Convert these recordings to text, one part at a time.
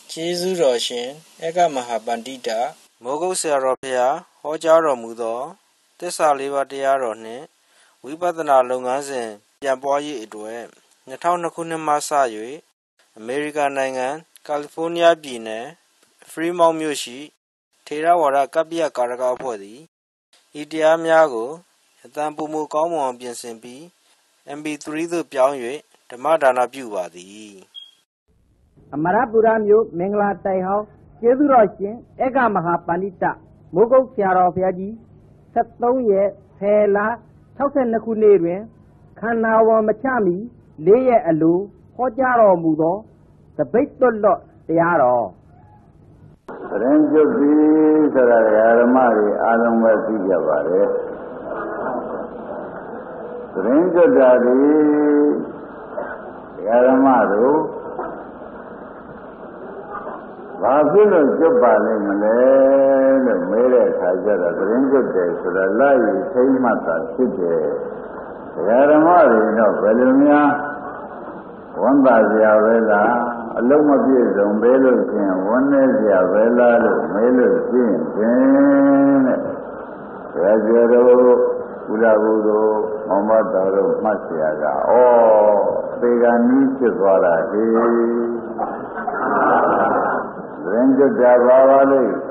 ကျေးဇူးတော်ရှင်ဧကမဟာပန္တိတမိုးကုတ်ဆရာတော်ဖျားဟောကြားတော်မူသောသစ္စာလေးပါးတရားတော်နှင့်ဝိပဿနာလုပ်ငန်းစဉ်ပြန်ပွားရေးအတွက်2002ခုနှစ်မှစ၍အမေရိကန်နိုင်ငံကယ်လီဖိုးနီးယားပြည်နယ်ဖရီမောင့်မြို့ရှိထေရဝါဒကပ္ပိယကာရကအဖွဲ့သည်ဤတရားများကိုအတန်ပုံမူကောင်းမွန်အောင်ပြင်ဆင်ပြီး MP3 သို့ပြောင်း၍ဓမ္မဒါနပြုပါသည်အမရပူရမြို့မင်္ဂလာတိုင်ဟောင်းကျေးဇူးတော်ရှင်ဧကမဟာပန္တိတမိုးကုတ်ဆရာတော်ဘုရားကြီး73ရက်10လ62ခုနှစ်တွင်ခန္ဓာဝံမချမီ4ရက်အလိုဟောကြားတော်မူသောသပိတ်တွတ်လော့တရားတော်သတင်းကျုပ်ပြီဆိုတာဓမ္မတွေအားလုံးပဲသိကြပါတယ်သတင်းကျုပ်တာဒီဓမ္မတို့ဘာဖြစ်လို့ကျုပ်ပါလိမ့်မလဲလို့မေးတဲ့အခါကျတော့သတင်းကျုပ်တယ်ဆိုတာလာရည်သိမှတ်တာဖြစ်တယ်ဓမ္မတွေတော့ဘယ်လိုများဝန်တာစရာပဲလားအလုံးမပြည့်စုံပဲလို့ဖြင့်ဝန်နေစရာပဲလားလို့မေးလို့ရှိရင်ဖြင့်တဲ့ဒါကြတော့ဘုရားဘုရားမောင်မတော်တို့မှတ်เสียကသေကံနီးဖြစ်သွားတာဒီသတင်းကြတာပါလိမ့်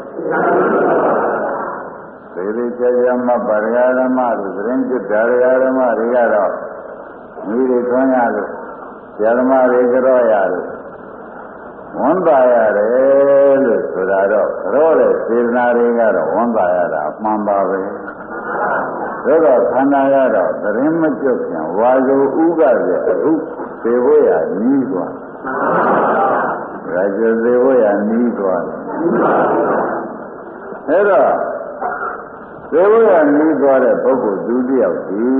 သေသေးချာချာမှပါရဂဓမ္မတို့သတင်းကြတာဓမ္မတွေကတော့မိတွေထွန်းရလို့ဓမ္မတွေကြောရလို့ဝန်တာရတယ်လို့ဆိုတာတော့ကြောတဲ့စေတနာတွေကတော့ဝန်တာရတာအမှန်ပါပဲဒါတော့ခန္ဓာရတော့သတင်းမကျွတ်ပြန်ဝါဇုဥကရဲ့အခုသေဖို့ရနီးသွားဒါကြသေဖို့ရနီးသွားအဲ့တော့သေဖို့ရနီးသွားတဲ့ပုဂ္ဂိုလ်ဒုတိယဒီ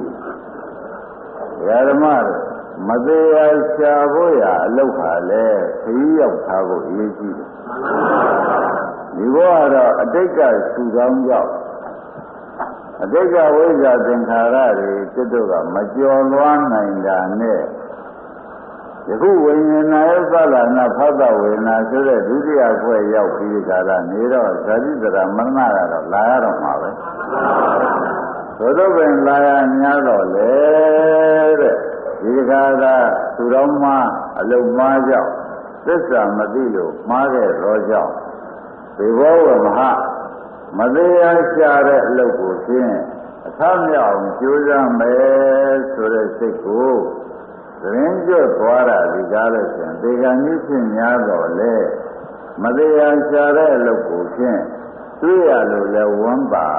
ဓမ္မတို့မသေးရရှာဖို့ရအလောက်ဟာလဲခရီးရောက်ထားဖို့အရေးကြီးတယ်ဒီဘောကတော့အတိတ်ကဆူကောင်းကြောက်အတိတ်ကဝိဇ္ဇာသင်္ခါရတွေစိတ်တို့ကမကျော်လွှမ်းနိုင်တာနဲ့ယခုဝိညာဏယသလနာဖသဝေနာဆိုတဲ့ဒုတိယခွဲရောက်ပြီးကြတာနေတော့ဇာတိတရာမရဏကတော့လာရတော့မှာပဲသို့တော့ပင်လာရများတော့လေတဲ့ဒီကသာသူတော်မှအလုံးမှားကြောင့်သစ္စာမသိလို့မှားခဲ့တော့ကြောင့်ဒီဘောဝမဟာမသေးရရှာတဲ့အလုပ်ကိုဖြင့်အထမြောက်ကြိုးစားမယ်ဆိုတဲ့စိတ်ကိုသတင်းကျွတ်သွားတာဒီကားလို့ရှင်ဒေဂန်ကြီးဖြင့်များတော့လေမသေးရရှာတဲ့အလုပ်ကိုဖြင့်တွေ့ရလို့လဲဝမ်းပါ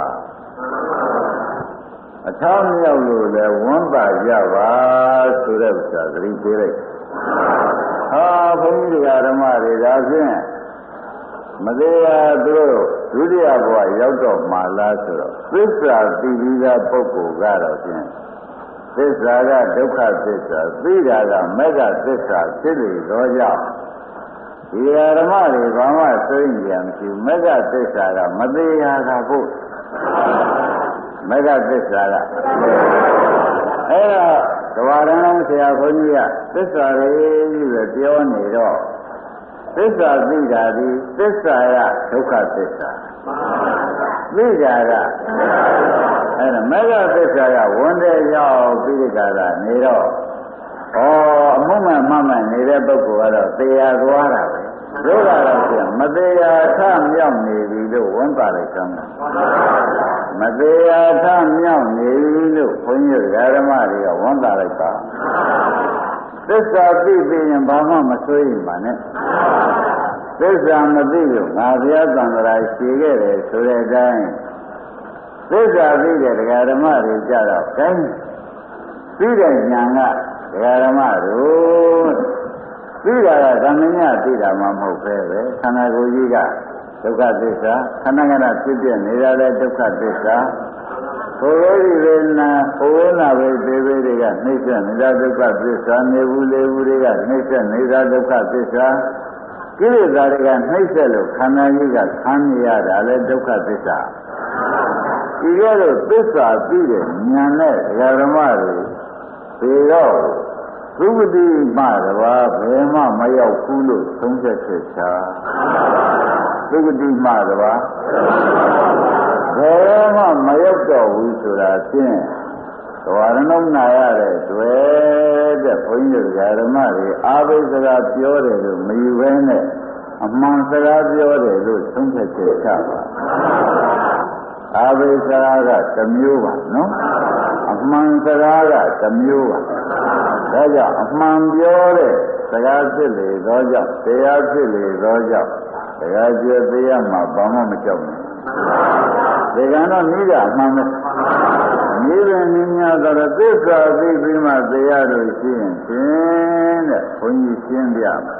အထမြောက်လို့လဲဝမ်းပါကြပါဆိုတဲ့ဥစ္စာသတိပေးလိုက်ဟာဘုန်းကြီးဓမ္မတွေဒါဖြင့်မသေးရသူတို့ဒုတိယဘဝရောက်တော့မှလားဆိုတော့သစ္စာသိပြီးသားပုဂ္ဂိုလ်ကတော့ဖြင့်သစ္စာကဒုက္ခသစ္စာသိတာကမေဃသစ္စာဖြစ်လေတော့ကြောင့်ဒီဓမ္မတွေဘာမှသိဉာဏ်မရှိမေဃသစ္စာကမသေးရတာဖို့မေဃသစ္စာကအဲ့တော့သဝရဏဆရာဘုန်းကြီးကသစ္စာလေးပဲပြောနေတော့သစ္စာသိတာဒီသစ္စာကဒုက္ခသစ္စာသိတာကအဲ့ဒါမေဃသစ္စာကဝန်တဲ့ရောက်ပြီးကြတာနေတော့အမှုမှန်မှန်မှန်နေတဲ့ပုဂ္ဂိုလ်ကတော့တရားသွားတာပဲဒုက္ခတော့ဖြင့်မတရားထမြောက်နေပြီလို့ဝန်ပါလိုက်သမ်းမတရားထမြောက်နေပြီလို့ဘုန်းကြီးဓမ္မတွေကဝန်တာလိုက်ပါသစ္စာသိပြီးရင်ဘာမှမဆိုးရင်ပါနဲ့သစ္စာမသိလို့ငါဘုရားသံဃာရှည်ခဲ့တယ်ဆိုတဲ့အတိုင်းသစ္စာသိတဲ့ဓမ္မတွေကြတော့ကိုင်းသိတဲ့ဉာဏ်ကဓမ္မတို့သိတာကသမညသိတာမှမဟုတ်ပဲခန္ဓာကိုယ်ကြီးကဒုက္ခသစ္စာခန္ဓာကဖြစ်ပြနေတာလည်းဒုက္ခသစ္စာဘုရားဒီလေနာဘဝနာပဲသေသေးတွေကနှိမ့်ဆက်နေတာဒုက္ခသစ္စာနေဘူးလေဘူးတွေကနှိမ့်ဆက်နေတာဒုက္ခသစ္စာကိလေသာတွေကနှိမ့်ဆက်လို့ခန္ဓာကြီးကခံရတာလည်းဒုက္ခသစ္စာဒီလိုသစ္စာသိတဲ့ဉာဏ်နဲ့ဓမ္မတွေဒီတော့သုဂတိမှတပါးဘယ်မှမရောက်ဘူးလို့သုံးချက်ချက်ချာသုဂတိမှတပါးဘယ်မှမရောက်တော့ဘူးဆိုတာဖြင့်သဝရဏုနာရတဲ့တွေ့တဲ့ဘုန်းကြီးတို့ဓမ္မတွေအာဘိစကားပြောတယ်လို့မယူဘဲနဲ့အမှန်စကားပြောတယ်လို့သုံးချက်ချက်ချပါအာဘိစကားကတစ်မျိုးပါနော်အမှန်စကားကတစ်မျိုးပါဒါကြောင့်အမှန်ပြောတဲ့စကားဖြစ်လေသောကြောင့်တရားဖြစ်လေသောကြောင့်တရားကျွယ်သေးရမှာဘာမှမကြောက်ဘူးဒီကံတော့မိတာအမှန်ပဲမိရင်မြညာတော့သစ္စာသိပြီးမှတရားလို့ရှိရင်ဖြင့်တဲ့ဘုန်းကြီးရှင်းပြမှာ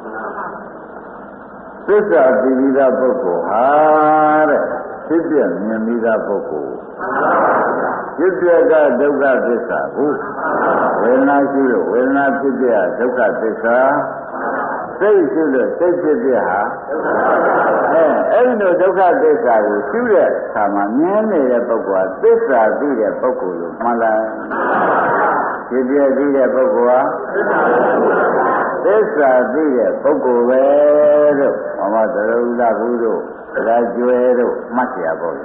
သစ္စာသိပြီးသားပုဂ္ဂိုလ်ဟာတဲ့ဖြစ်ပြမြင်ပြီးသားပုဂ္ဂိုလ်ဖြစ်ပြကဒုက္ခသစ္စာဟုတ်ဝေဒနာရှိလို့ဝေဒနာဖြစ်ပြဒုက္ခသစ္စာစိတ်ရှိလို့စိတ်ဖြစ်ပြဟာအဲ့ဒီလိုဒုက္ခသစ္စာကိုရှုတဲ့အခါမှာမြင်နေတဲ့ပုဂ္ဂိုလ်ဟာသစ္စာသိတဲ့ပုဂ္ဂိုလ်လို့မှန်လားဖြစ်ပြသိတဲ့ပုဂ္ဂိုလ်ဟာသစ္စာသိတဲ့ပုဂ္ဂိုလ်ပဲလို့ဘာမှသရုပ်လာဘူးတို့ဒါကျွဲတို့မှတ်ရပါ့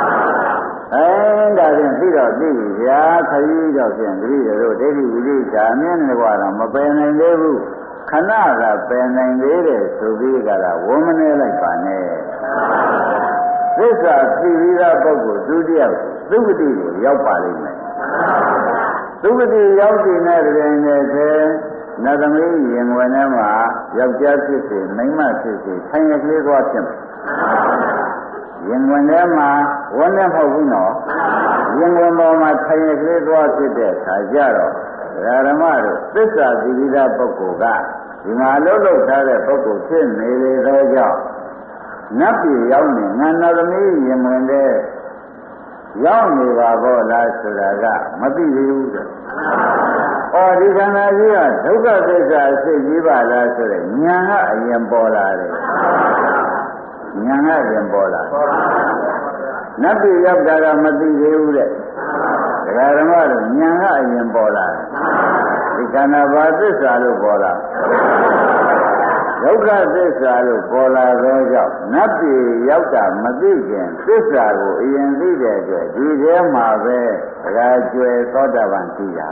ဒါဖြင့်သိတော့သိပြီဗျာခရီးတော့ဖြင့်ဂရိတို့ဒိဋ္ဌိဝိရိယအမြင်နဲ့ကတော့မပယ်နိုင်သေးဘူးခဏကပယ်နိုင်သေးတယ်ဆိုပြီးကြတာဝမနေလိုက်ပါနဲ့သစ္စာသိပြီးသားပုဂ္ဂိုလ်ဒုတိယသုဂတိကိုရောက်ပါလိမ့်မယ်သုဂတိရောက်တဲ့နေ့တွင်လည်းနတ်သမီးရင်ဝင်ထဲမှာယောက်ျားဖြစ်စေမိန်းမဖြစ်စေဆင်းရဲကလေးသွားဖြစ်မယ်ရင်ဝင်ထဲမှာဝန်းနဲ့မဟုတ်ဘူးနော်ရင်ဝင်ပေါ်မှာဆင်းရဲကလေးသွားဖြစ်တဲ့အခါကျတော့ဓမ္မတို့သစ္စာသိပြီးသားပုဂ္ဂိုလ်ကဒီမှာလှုပ်လှုပ်ထားတဲ့ပုဂ္ဂိုလ်ဖြစ်နေလေသောကြောင့်နတ်ပြည်ရောက်နေငါနတ်သမီးရင်ဝင်တဲ့ရောက်နေပါဘောလားဆိုတာကမသိသေးဘူးတဲ့။ဒီခန္ဓာကြီးကဒုက္ခသစ္စာအစစ်ကြီးပါလားဆိုတဲ့ဉာဏ်ကအရင်ပေါ်လာတယ်။ဉာဏ်ကအရင်ပေါ်လာ။နတ်ပြည်ရောက်တာကမသိသေးဘူးတဲ့။ဒကာဓမ္မတို့ဉာဏ်ကအရင်ပေါ်လာတယ်။ဒီခန္ဓာဘာသစ္စာလို့ပေါ်လာဒုက္ခသစ္စာလို့ပေါ်လာသောကြောင့်နတ်ပြည်ရောက်တာမသိခင်သစ္စာကိုအရင်သိတဲ့အတွက်ဒီထဲမှာပဲဒကာကျွယ်သောတာပန်သိတာ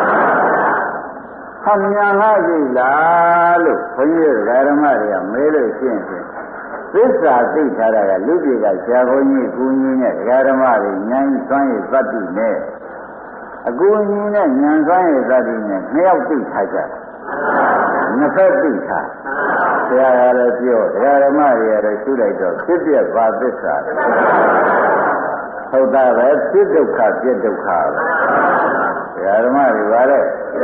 ဟောညာလာပြီလားလို့ဘုန်းကြီးဓမ္မတွေကမေးလို့ရှိရင်သစ္စာသိထားတာကလူပြည်ကဆရာဘုန်းကြီးကူကြီးနဲ့ဓမ္မတွေဉာဏ်စွမ်းရည်သတ္တိနဲ့အကူကြီးနဲ့ဉာဏ်စွမ်းရည်သတ္တိနဲ့နှစ်ယောက်သိထားကြတယ်နှစ်ဖက်သိထားဆရာကလည်းပြောဓမ္မတွေလည်းရှုလိုက်တော့ဖြစ်ပြပါသစ္စာဟုတ်တာပဲဖြစ်ဒုက္ခပြည့်ဒုက္ခပဲဓမ္မတွေပါလေ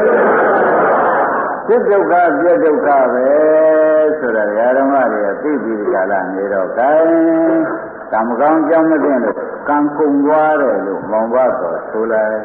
ဖြစ်ဒုက္ခပြည့်ဒုက္ခပဲဆိုတာဓမ္မတွေကသိပြီးကြလားနေတော့ကဲကံမကောင်းကြောင်းမသိလို့ကံကုန်သွားတယ်လို့မောင်ဘတော်ဆိုလိုက်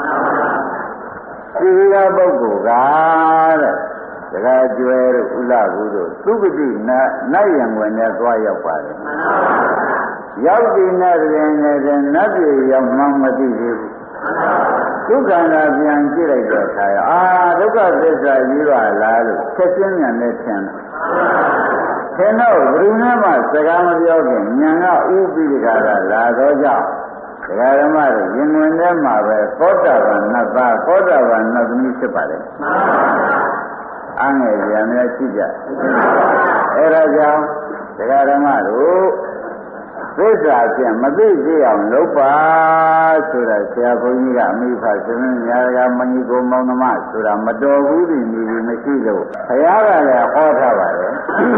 ဒီလိုပုဂ္ဂိုလ်ကတဲ့ဒကာကျွဲတို့ဥလဘူးတို့သုဂတိနတ်ယံဝင်နဲ့သွားရောက်ပါတယ်ရောက်ပြီးနတ်ရင်နဲ့နတ်ပြည်ရောက်မှမသိသေးဘူးဒုက္ခနာပြန်ကြည့်လိုက်တဲ့အခါဒုက္ခသစ္စာကြီးပါလားလို့ချက်ချင်းဉာဏ်နဲ့ထင်တယ်ထင်တော့ဘယ်သူမှစကားမပြောခင်ဉာဏ်ကဥပြီးကြတာလာတော့ကြောင့်ဒကာဓမ္မတွေရင်ဝင်ထဲမှာပဲသောတာပန်နတ်သားသောတာပန်နတ်သမီးဖြစ်ပါတယ်အငယ်ရံများရှိကြအဲဒါကြောင့်ဒကာဓမ္မတို့သစ္စာဖြင့်မသိကြအောင်လုပ်ပါဆိုတာဆရာဘုန်းကြီးကအမိဖရှင်ညာကမကြီးကိုမောင်နှမဆိုတာမတော်ဘူးဒီနေမရှိလို့ဘုရားကလည်းဟောထားပါတယ်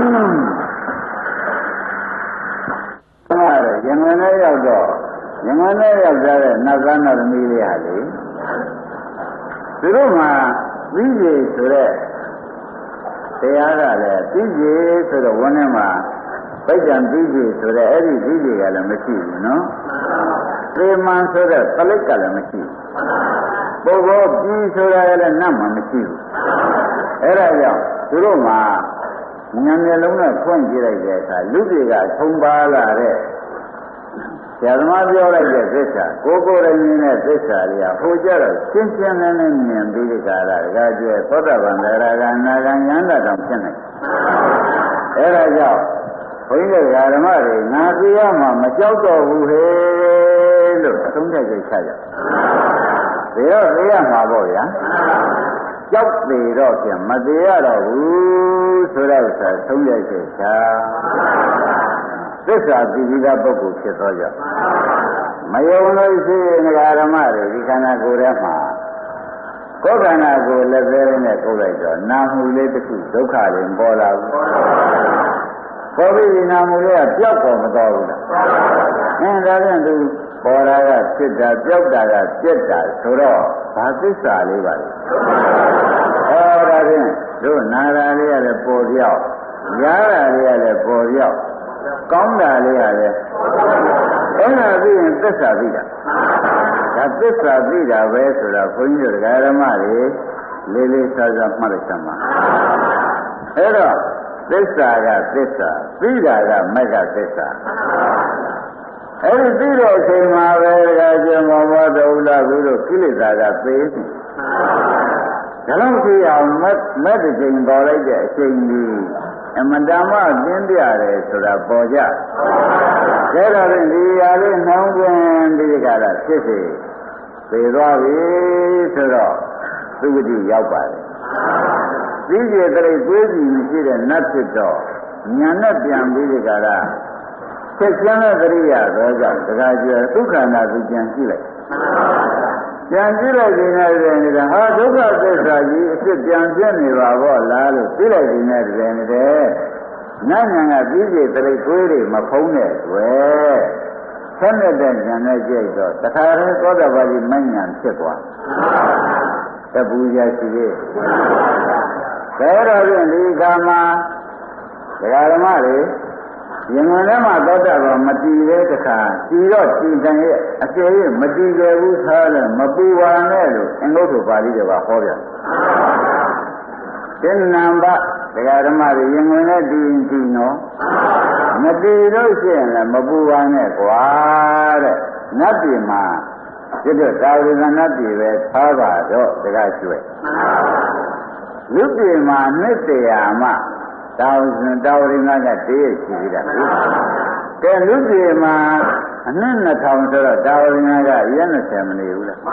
ရင်ဝင်ထဲရောက်တော့ရင်ဝင်ထဲရောက်ကြတဲ့နတ်သားနတ်သမီးလေးဟာလေသူတို့မှာပြီးပြီဆိုတဲ့တရားကလည်းပြီးပြီဆိုတော့ဝန်းထဲမှာပိဋကံပြီးပြီဆိုတဲ့အဲ့ဒီပြီးပြီကလည်းမရှိဘူးနော်သေမန်ဆိုတဲ့ပလိတ်ကလည်းမရှိဘူးပုဂ္ဂိုလ်ပြီးဆိုတာလည်းနတ်မှမရှိဘူးအဲ့ဒါကြောင့်သူတို့မှာဉာဏ်မျက်လုံးနဲ့ဖွင့်ကြည့်လိုက်တဲ့အခါလူတွေကထုံပါလာတဲ့ဆရာသမားပြောလိုက်တဲ့သစ္စာကိုယ်ကိုယ်တိုင်မြင်တဲ့သစ္စာတွေကဟိုကြတော့ရှင်းရှင်းလင်းလင်းမြင်ပြီးဒီကရတကကျဲသောတာပန်တရားကနာဂံယန္တာတောင်ဖြစ်နေအဲဒါကြောင့်ဘုန်းကြီးတို့ဓမ္မတွေငါသိရမှာမကြောက်တော့ဘူးဟဲ့လို့သုံးတဲ့ကြိတ်ချကြတယ်ဒါတော့သိရမှာပေါ့ဗျာကြောက်သေးတော့ပြန်မသေးရတော့ဘူးဆိုတော့သုံးတဲ့ကြိတ်ချသစ္စာသိပြီးသားပုဂ္ဂိုလ်ဖြစ်သောကြောင့်မယုံလို့ရှိရင်ဓမ္မတွေဒီခန္ဓာကိုယ်ထဲမှာကိုယ်ခန္ဓာကိုယ်လက်သေးနဲ့ကုတ်လိုက်တော့နာမှုလေးတစ်ခုဒုက္ခတွေပေါ်လာဘူးပေါ်ပြီးနာမှုလေးကပျောက်ပေါ်မတော်ဘူးလားဒါဖြင့်သူပေါ်လာကဖြစ်တာပျောက်တာကပြက်တာဆိုတော့ဘာသစ္စာလေးပါလဲဒါဖြင့်တို့နာတာလေးကလည်းပေါ်ပြောက်ရားတာလေးကလည်းပေါ်ပြောက်ကောင်းတာလေးကလည်းအဲ့ဒါပြီးရင်သစ္စာသိတာဒါသစ္စာသိတာပဲဆိုတာဘုန်းကြီးတို့ဓမ္မတွေလေးလေးစားစားမှတ်လိုက်သမှာအဲ့တော့သစ္စာကသစ္စာသိတာကမက္ခသစ္စာအဲ့ဒီသိတဲ့အချိန်မှာပဲကျင်မောဘောဒုလကုတို့ကိလေသာကသေပြီဒါလို့သိအောင်မက်တဲ့ချိန်ပေါ်လိုက်တဲ့အချိန်ကြီးအမတ္တမသင်ပြတယ်ဆိုတာပေါ်ကြ။ဒါတော့ဒီရာလေးနှောင်းသွင်းပြီးကြတာဖြစ်စေသေသွားပြီဆိုတော့သုဂတိရောက်ပါတယ်။ပြီးကြတဲ့တွေးကြည့်မရှိတဲ့နတ်ဖြစ်တော့ညာနဲ့ပြန်ပြီးကြတာဆက်ကျမ်းတဲ့တရိယာတော့ကြောင့်တခါကျဒုက္ခနာသူကြံကြည့်လိုက်။ကြံကြည့်လိုက်ခြင်းနဲ့တည်းကဟာဒုက္ခသစ္စာကြီးအစ်ပြန်ပြနေပါဘောလားလို့သိလိုက်ခြင်းနဲ့တည်းနဲ့နတ်ညာကပြီးစီတရိတ်သွေးတွေမဖုံးတဲ့တွေ့ဆက်နဲ့တဲ့ဉာဏ်နဲ့ကြိတ်တော့တခါတည်းသောတာပတိမဉ္ဇဉ်ဖြစ်သွားတပူရရှိသေးဒါတော့ဖြင့်ဒီကမှာဒကာဓမ္မတွေရင်ဝင်ထဲမှာသောတာပန်မတည်တဲ့တခါတည်တော့တည်တယ်ရဲ့အကျယ်ကြီးမတည်ကြဘူးသားတယ်မပူပါနဲ့လို့အင်္ဂုတ္တပါဠိတွေကဟောပြန်တဲ့နံပါတ်ဒကာဓမ္မတွေရင်ဝင်နဲ့တည်နော်မတည်လို့ရှိရင်လည်းမပူပါနဲ့ကွာတဲ့နတ်ပြည်မှာဒီတော့သာဝေကနတ်ပြည်ပဲထားပါတော့ဒကာကျွဲလူပြည်မှာနှစ်တရာမှတောင်းရင်းကတည်းရှိသေးတာကဲလူပြည်မှာအနှစ်2000ဆိုတော့တောင်းရင်းကရက်20မနေဘူးလား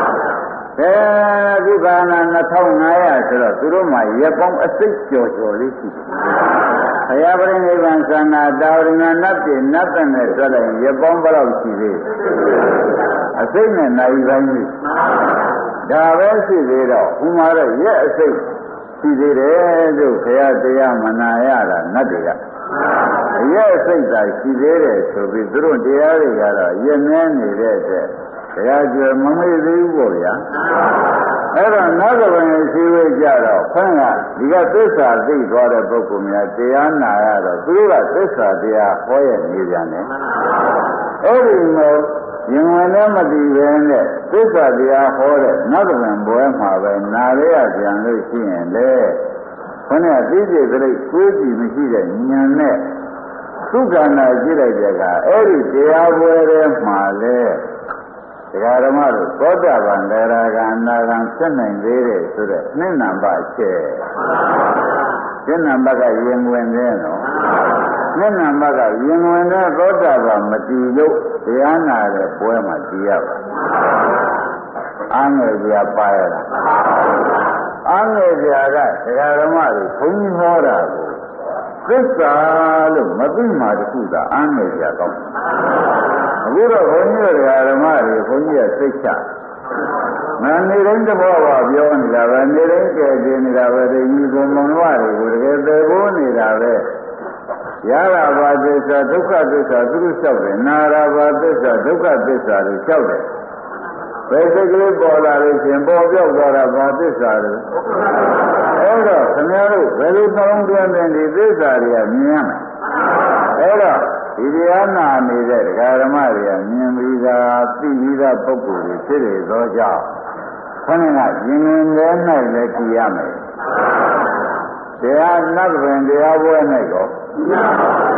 အခုကနာ2500ဆိုတော့သူတို့မှရက်ပေါင်းအစိတ်ကျော်လေးရှိတယ်ဘုရားပရိနိဗ္ဗာန်သန္တာတောင်းရင်းနတ်ပြည်နတ်တဲ့နဲ့ဆိုလိုက်ရက်ပေါင်းဘယ်လောက်ရှိသေးအစိတ်နဲ့နိုင်ပိုင်းကြီးဒါပဲရှိသေးတော့ဥမာတော့ရက်အစိတ်ရှိသေးတယ်လို့ဘုရားတရားမနာရတာနတ်တွေကရဲ့စိတ်သာရှိသေးတယ်ဆိုပြီးသူတို့တရားတွေကတော့ရင်းနှဲနေတဲ့အတွက်တရားကျွယ်မမေ့သေးဘူးပေါ့ဗျာအဲ့တော့နောက်တစ်ပိုင်းရှိဝေးကြတော့ခွန်းကဒီကသစ္စာသိသွားတဲ့ပုဂ္ဂိုလ်များတရားနာရတော့သူတို့ကသစ္စာတရားဟောရနေပြန်တယ်အဲ့ဒီမှာရင်ဝင်လည်းမတည်ပဲနဲ့သစ္စာတရားဟောတဲ့နောက်တစ်ပိုင်းပွဲမှာပဲနာရရပြန်လို့ရှိရင်လေခொနည်းသိစိတ်ကလေးကိုးကြည့်မရှိတဲ့ဉာဏ်နဲ့သုခန္ဓာကြည့်လိုက်တဲ့အခါအဲ့ဒီတရားပွဲထဲမှာလေတရားဓမ္မတို့သောတာပန်တရားကနာဂံဖြစ်နိုင်သေးတယ်ဆိုတော့နှစ်နံပါတ်ချက်ဒီနံပါတ်ကရင်ဝင်တယ်နော်နှစ်နံပါတ်ကရင်ဝင်တဲ့သောတာပန်မတည်လို့တရားနာတဲ့ပွဲမှာတည်ရပါအားငယ်ပြပါရတာအားငယ်ပြကတရားဓမ္မတွေဘုန်းကြီးဟောတာကိုသစ္စာလို့မသိမှတခုသာအားငယ်ပြကောင်းအခုတော့ဘုန်းကြီးတို့ဓမ္မတွေဘုန်းကြီးကသိချမနေတိုင်းတဘောပါပြောနေတာပဲနေတိုင်းကြည်နေနေတာပဲဒီဘုံမောင်တော်တွေကိုတကယ်သေဖို့နေတာပဲရတာဘာသစ္စာဒုက္ခသစ္စာသူတို့လျှောက်တယ်နာရာဘာသစ္စာဒုက္ခသစ္စာတွေလျှောက်တယ်ဘယ်စိတ်ကလေးပေါ်လာလို့ရှင်ပေါ်ပြောက်သွားတာဘာသစ္စာလဲအဲ့တော့ခင်ဗျားတို့ဘယ်လိုနှလုံးသွင်းတဲ့ဒီသစ္စာတွေကမြင်ရမယ်အဲ့တော့ဒီတရားနာနေတဲ့ဒကာဓမ္မတွေကမြင်ပြီးသားသိပြီးသားပုဂ္ဂိုလ်တွေဖြစ်နေသောကြောင့်ခဏကရင်ရင်ထဲ၌လည်းကြည်ရမယ်တရားနတ်ပင်တရားပွဲ၌တော့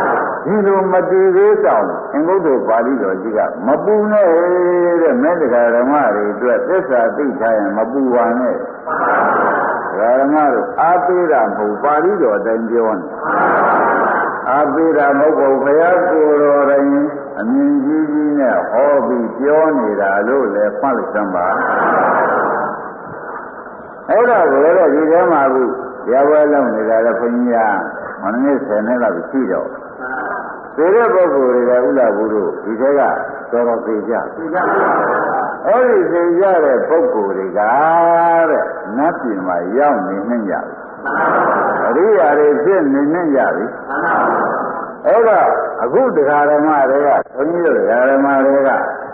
ဒီလိုမတည်သေးတောင်အင်္ဂုတ္တပါဠိတော်ကြီးကမပူနဲ့တဲ့မဲ့တရားဓမ္မတွေအတွက်သစ္စာသိထားရင်မပူပါနဲ့ဓမ္မတို့အားပေးတာမဟုတ်ပါဠိတော်အတိုင်းပြောနေအားပေးတာမဟုတ်ဘူးဘုရားကိုယ်တော်တိုင်အမြင်ကြီးကြီးနဲ့ဟောပြီးပြောနေတာလို့လည်းဖတ်လိုက်စမ်းပါအဲ့ဒါကိုလည်းဒီထဲမှာအခုရပွဲလုံးနေတာလည်းဘုန်းကြီးကမနည်း10နှစ်လောက်ရှိတော့ဒီတဲ့ပုဂ္ဂိုလ်တွေကဥလာဘူးတို့ဒီထဲကတော်တော်သိကြအဲ့ဒီသိကြတဲ့ပုဂ္ဂိုလ်တွေကတဲ့နတ်ပြည်မှာရောက်နေနှင့်ကြပြီအရိယာတွေဖြစ်နေနှင့်ကြပြီအဲ့တော့အခုတရားဓမ္မတွေကဘုန်းကြီးတို့တရားဓမ္မတွေက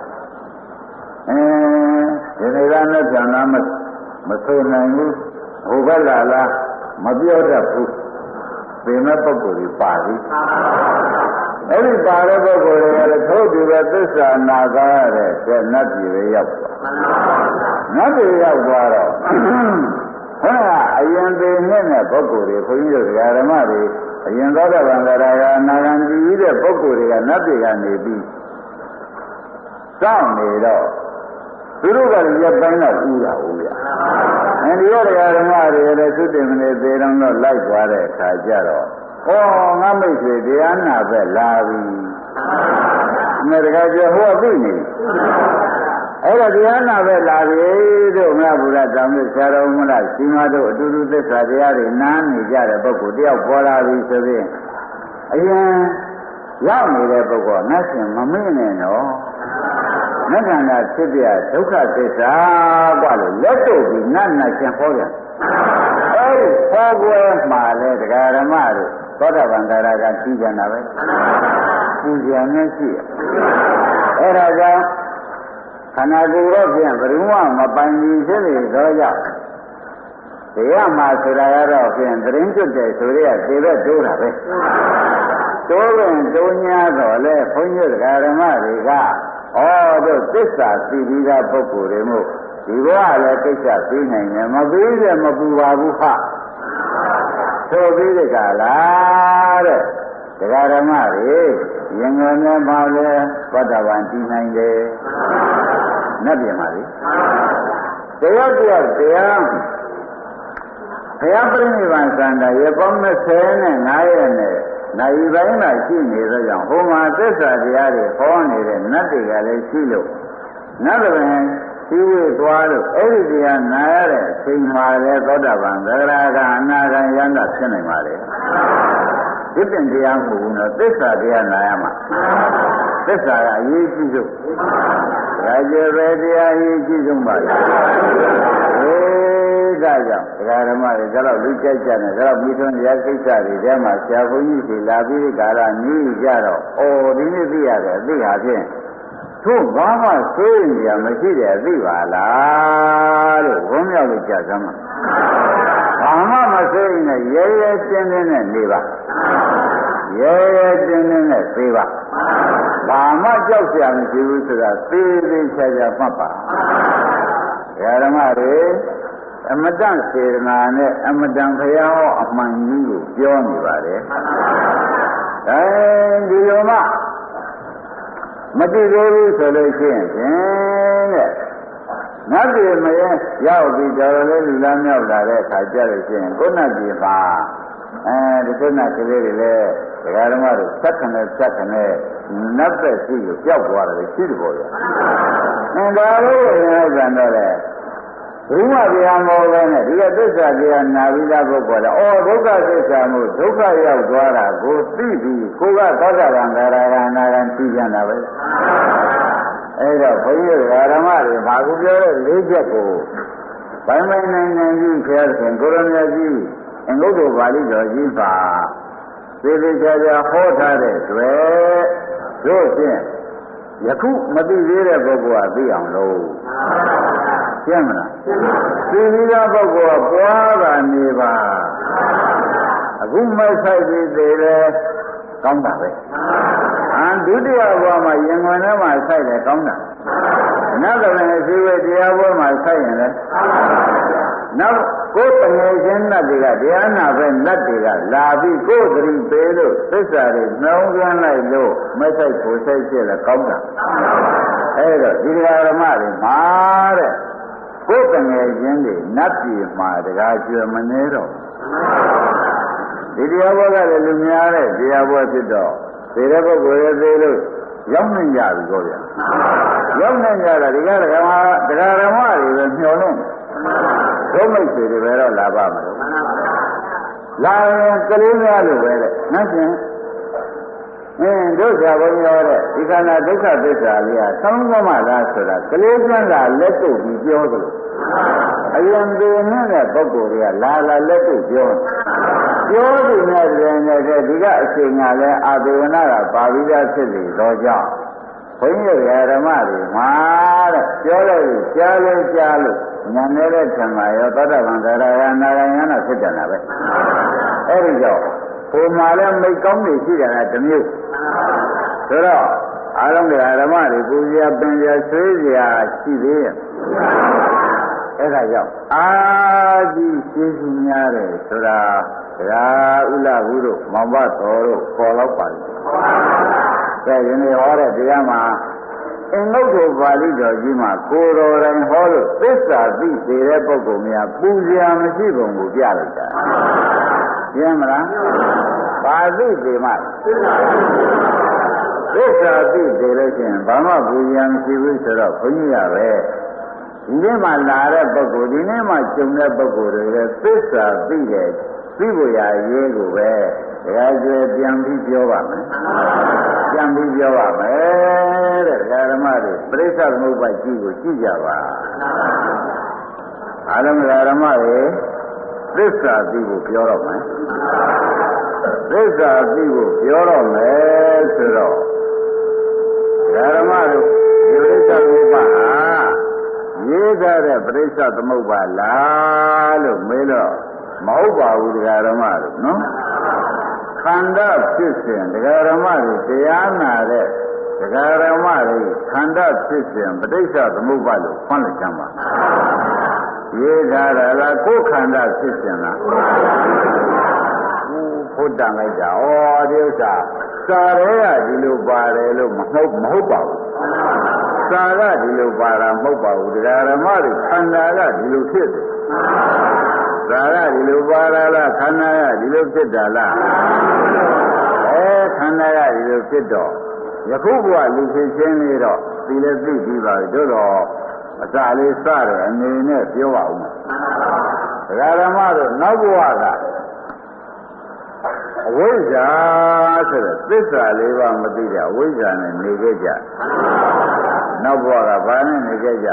ဒီနေ့ကနဲ့ပြန်လာမဆိုနိုင်ဘူးဟိုဘက်လာလားမပြောတတ်ဘူးဒီမဲ့ပုဂ္ဂိုလ်တွေပါပြီအဲ့ဒီပါတဲ့ပုဂ္ဂိုလ်တွေကလည်းထို့တူပဲသစ္စာနာကားတဲ့နတ်ပြည်တွေရောက်သွားနတ်ပြည်ရောက်သွားတော့ဟဲ့အရင်တည်းနဲ့ပုဂ္ဂိုလ်တွေခွန်ကြီးတို့ဓမ္မတွေအရင်သောတာပန်တရားကအနာဂံကြည့်တဲ့ပုဂ္ဂိုလ်တွေကနတ်ပြည်ကနေပြီးစောင့်နေတော့သူတို့ကရက်ပိုင်းတော့ဥရဦးဗျာအဲဒီရတရားဓမ္မတွေလည်းသုတေမနေသေးတော့လိုက်သွားတဲ့အခါကျတော့ဩငါမိတ်ဆွေတရားနာပဲလာပြီငါတကယ်ပြောဟိုကသိနေအဲ့တော့တရားနာပဲလာပြီတို့ငါဘုရားတောင်းလို့ဆရာတော်မလားစီမတို့အတူတူသစ္စာတရားတွေနားနေကြတဲ့ပုဂ္ဂိုလ်တယောက်ပေါ်လာပြီဆိုပြီးအရင်ရောက်နေတဲ့ပုဂ္ဂိုလ်ငါရှင်မမေ့နဲ့နော်နတ်ခန္ဓာဖြစ်ပြဒုက္ခသစ္စာกว่าလို့လက်တို့ပြီးနတ်ရှင်ဟောပြန်အဲဒီဟောပွဲမှာလဲတရားဓမ္မတို့သောတာပန်တရားကသိကြတာပဲပူဇော်နေရှိအဲ့ဒါကြောင့်ခန္ဓာကိုယ်တော့ဖြင့်ဘယ်သူမှမပိုင်ကြီးဖြစ်နေတော့ကြောင့်တရားမှာဆိုတာကတော့ဖြင့်သတင်းကျွတ်တယ်ဆိုရဲသေဘက်တိုးတာပဲတိုးရင်တိုးညာတော့လဲဘုန်းကြီးတရားဓမ္မတွေကတို့သစ္စာသိပြီးသားပုဂ္ဂိုလ်တွေမို့ဒီဘဝလည်းကိစ္စပြီးနိုင်တယ်မပြီးတယ်မပူပါဘူးဟာဆိုပြီးတဲ့ကလားတဲ့တရားဓမ္မတွေရင်ငယ်နဲ့ပါလဲဘဒ္ဒဗံတည်နိုင်တယ်နတ်ပြည်မှာလေတရားတရားတရားဘုရားပြိဋိဘံစံတာရပောင်း25ရက်နဲ့နိုင်ပိုင်းမှာရှိနေသောကြောင့်ဟိုမှာသစ္စာတရားတွေဟောနေတဲ့နတ်တွေကလည်းရှိလို့နတ်တွေရှိဝေသွားလို့အဲ့ဒီတရားနာရတဲ့အချိန်မှာလေသောတာပန်သဂရာကအနာဂံယန္တာဖြစ်နိုင်ပါလေဒီပြင်တရားမဟုတ်ဘူးနော်သစ္စာတရားနာရမှာသစ္စာကအရေးကြီးဆုံးဒါကြပဲတရားအရေးကြီးဆုံးပါလေဒါကြောင့်ဒကာဓမ္မတွေဒါတော့လူကြိုက်ကြတယ်ဒါတော့မိထွန်းတရားကိစ္စတွေထဲမှာဆရာဘုန်းကြီးတွေလာပြီးကာလနီးကြတော့ဒီနေ့သိရတယ်အသိဟာဖြင့်သူ့ဘာမှစိုးရင်ကြမရှိတယ်သိပါလားလို့ဝန်းမြောက်လို့ကြစမ်းမှာဘာမှမစိုးရင်လည်းရဲရဲတင်းတင်းနဲ့နေပါရဲရဲတင်းတင်းနဲ့သိပါဘာမှကြောက်စရာမရှိဘူးဆိုတာသေသေးချာချာမှတ်ပါဓမ္မတွေအမတန်စေတနာနဲ့အမတန်ဘုရားဟောအမှန်ကြီးကိုပြောနေပါတယ်အဲဒီလိုမှမတည်သေးဘူးဆိုလို့ရှိရင်တဲ့နတ်ပြည်မရဲ့ရောက်ပြီးတော်တော်လေးလူလားမြောက်လာတဲ့အခါကျလို့ရှိရင်ကိုယ်နတ်ပြည်မှာဒီကုဏကလေးတွေလည်းဒကာဓမ္မတို့ဆက်ခနဲ့နတ်သက်ရှိကိုကြောက်သွားတယ်ရှိတယ်ပေါ့ဗျာဒါလို့လည်းဇန်တော့လေဘုရားတရားမောပဲနဲ့ဒီကသစ္စာတရားနာပြီးသားပုဂ္ဂိုလ်ကဒုက္ခသစ္စာမို့ဒုက္ခရောက်သွားတာကိုသိပြီးကိုကသောတာပန်တရားကနာကံသိကြတာပဲအဲ့တော့ဘုန်းကြီးဓမ္မတွေဘာကိုပြောတဲ့၄ချက်ကိုပိုင်းပိုင်းနိုင်နိုင်ကြီးဆရာရှင်ကိုရမကြီးအင်္ဂုတ္တပါဠိတော်ကြီးပါသေသေးချာချာဟောထားတဲ့တွေ့တို့ဖြင့်ယခုမသိသေးတဲ့ပုဂ္ဂိုလ်ကသိအောင်လို့ရှင်းမလားသိပြီးသားပုဂ္ဂိုလ်ကပွားတာနေပါအခုမဆိုင်သေးသေးတယ်ကောင်းတာပဲဒုတိယဘဝမှာရင်ဝင်ထဲမှာဆိုင်တယ်ကောင်းတာနောက်တစ်ခါအစည်းအဝေးတရားပွဲမှာဆိုင်ရင်လည်းနောက်ကိုယ်တငယ်ချင်းနတ်တွေကတရားနာပဲနတ်တွေကလာပြီးကိုယ်သတိပေးလို့သစ္စာတွေနှောင်းသွင်းလိုက်လို့မဆိုင်ကိုယ်ဆိုင်ဖြစ်လဲကောင်းတာအဲ့တော့ဒီဓမ္မတွေမှာတဲ့ကိုယ်တငယ်ချင်းတွေနတ်ပြည်မှာတရားကျွယ်မနေတော့ဒီတရားဘောကလည်းလူများတဲ့တရားဘောဖြစ်တော့ဒီတဲ့ပုဂ္ဂိုလ်ရဲ့သေးလို့ရောက်နေကြပြီကောဗျာရောက်နေကြတာဒီကဓမ္မတွေပဲမျောလို့ဒုမိတ်တွေပဲတော့လာပါမလို့လာရင်ကလေးများလို့ပဲတဲ့နှရှင်ဒုက္ခဘုံရောတဲ့ဒီခန္ဓာဒုက္ခသစ္စာလေးဟာသုံးသမှလားဆိုတာကလေးကျွမ်းလာလက်တုပ်ပြီးပြောသလိုအရင်ပင်နေတဲ့ပုဂ္ဂိုလ်တွေကလာလက်တုပ်ပြောသူနဲ့တွင်တဲ့ဒီကအချိန်ကလည်းအာသေဝနာကပါဠိသားဖြစ်နေတော့ကြောင့်ဘုန်းကြီးဓမ္မတွေမှာတဲ့ပြောလိုက်လို့ကြားလို့ဉာဏ်နဲ့ထင်ပါရောသောတာပန်သရဂါနာဂယနာဖြစ်တယ်ပဲအဲ့ဒီကြောင့်ဟိုမှာလည်းမိတ်ကောင်းတွေရှိတယ်လားတစ်မျိုးဆိုတော့အားလုံးဓမ္မတွေပူဇော်ပင်ဇော်ဆွေးဇော်ရှိသေးရဲ့အဲ့ဒါကြောင့်အာကြီးရှင်းရှင်းများတယ်ဆိုတာဒါဥလဘုတို့မောင်ဘတော်တို့ပေါ်တော့ပါလိမ့်မယ်။ဒါရင်ဒီဟောတဲ့တရားမှာအင်္ဂုတ္တပါဠိတော်ကြီးမှာကိုယ်တော်တိုင်ဟောလို့သစ္စာသိသေးတဲ့ပုဂ္ဂိုလ်များပူဇော်မရှိပုံကိုပြလိုက်တာ။ရှင်းမလား။ပါသိသေးမှသစ္စာသိသေးလို့ရှိရင်ဘာမှပူဇော်မရှိဘူးဆိုတော့ဘုန်းကြီးရပဲဒီနေ့မှလာတဲ့ပုဂ္ဂိုလ်ဒီနေ့မှကျုံတဲ့ပုဂ္ဂိုလ်တွေလည်းသစ္စာသိတယ်သိဖို့ရရေးကိုပဲတရားကျွဲပြန်ပြီးပြောပါမယ်ပြန်ပြီးပြောပါမယ်တဲ့ဓမ္မတွေပရိစ္ဆေသမုပ္ပါဒ်ကြီးကိုကြည့်ကြပါအားလုံးဓမ္မတွေသစ္စာသိဖို့ပြောတော့မယ်သစ္စာသိဖို့ပြောတော့မယ်ဆိုတော့ဓမ္မတို့ဒီပရိစ္ဆေသမုပ္ပါဒ်ဟာရေးထားတဲ့ပရိစ္ဆေသမုပ္ပါဒ်လားလို့မေးတော့မဟုတ်ပါဘူးတရားဓမ္မတို့နော်ခန္ဓာဖြစ်စဉ်တရားဓမ္မတွေတရားနာတဲ့တရားဓမ္မတွေခန္ဓာဖြစ်စဉ်ပဋိစ္စသမုပ္ပါဒ်လို့ဖွင့်လိုက်ကြပါရေးထားတာလားကိုယ်ခန္ဓာဖြစ်စဉ်လားဖို့တန်လိုက်တာဩဒီဥစ္စာစာရဲကဒီလိုပါတယ်လို့မဟုတ်ပါဘူးစာကဒီလိုပါတာမဟုတ်ပါဘူးတရားဓမ္မတွေခန္ဓာကဒီလိုဖြစ်တယ်သာရဒီလိုပါလားခန္ဓာကဒီလိုဖြစ်တာလားခန္ဓာကဒီလိုဖြစ်တော့ယခုဘဝလူဖြစ်ချင်းလေးတော့ဒီလည်းသိပြီးပါပြီတို့တော့အစာလေးစတယ်အနေနဲ့ပြောပါဦးမယ်ဒကာဓမ္မတို့နောက်ဘဝကအဝိဇ္ဇာဆိုတဲ့သစ္စာလေးပါမသိတဲ့အဝိဇ္ဇာနဲ့နေခဲ့ကြနောက်ဘဝကဘာနဲ့နေခဲ့ကြ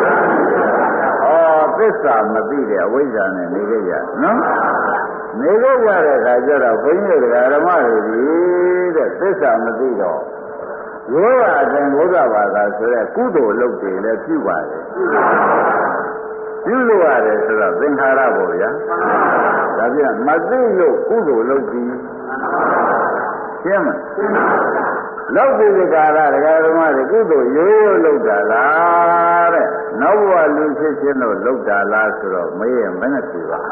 သစ္စာမသိတဲ့အဝိဇ္ဇာနဲ့နေခဲ့ကြနော်နေခဲ့ကြတဲ့အခါကျတော့ဘုန်းကြီးတို့ဓမ္မတွေဒီတဲ့သစ္စာမသိတော့ရောဂအတိုင်းဘုရားဘာသာဆိုတဲ့ကုသိုလ်လုပ်တွေလည်းပြုပါတယ်ပြုလို့ရတယ်ဆိုတော့သင်္ခါရပေါ့ဗျာဒါပြန်မသိလို့ကုသိုလ်လုပ်ကြည့်ရှင်းမလောက်ဒီကာရဒကာဓမ္မတွေကုသိုလ်ရိုးရိုးလုပ်တာလားတဲ့နောက်ဘဝလူဖြစ်ခြင်းတို့လုပ်တာလားဆိုတော့မေးရင်မနဲ့ပြပါ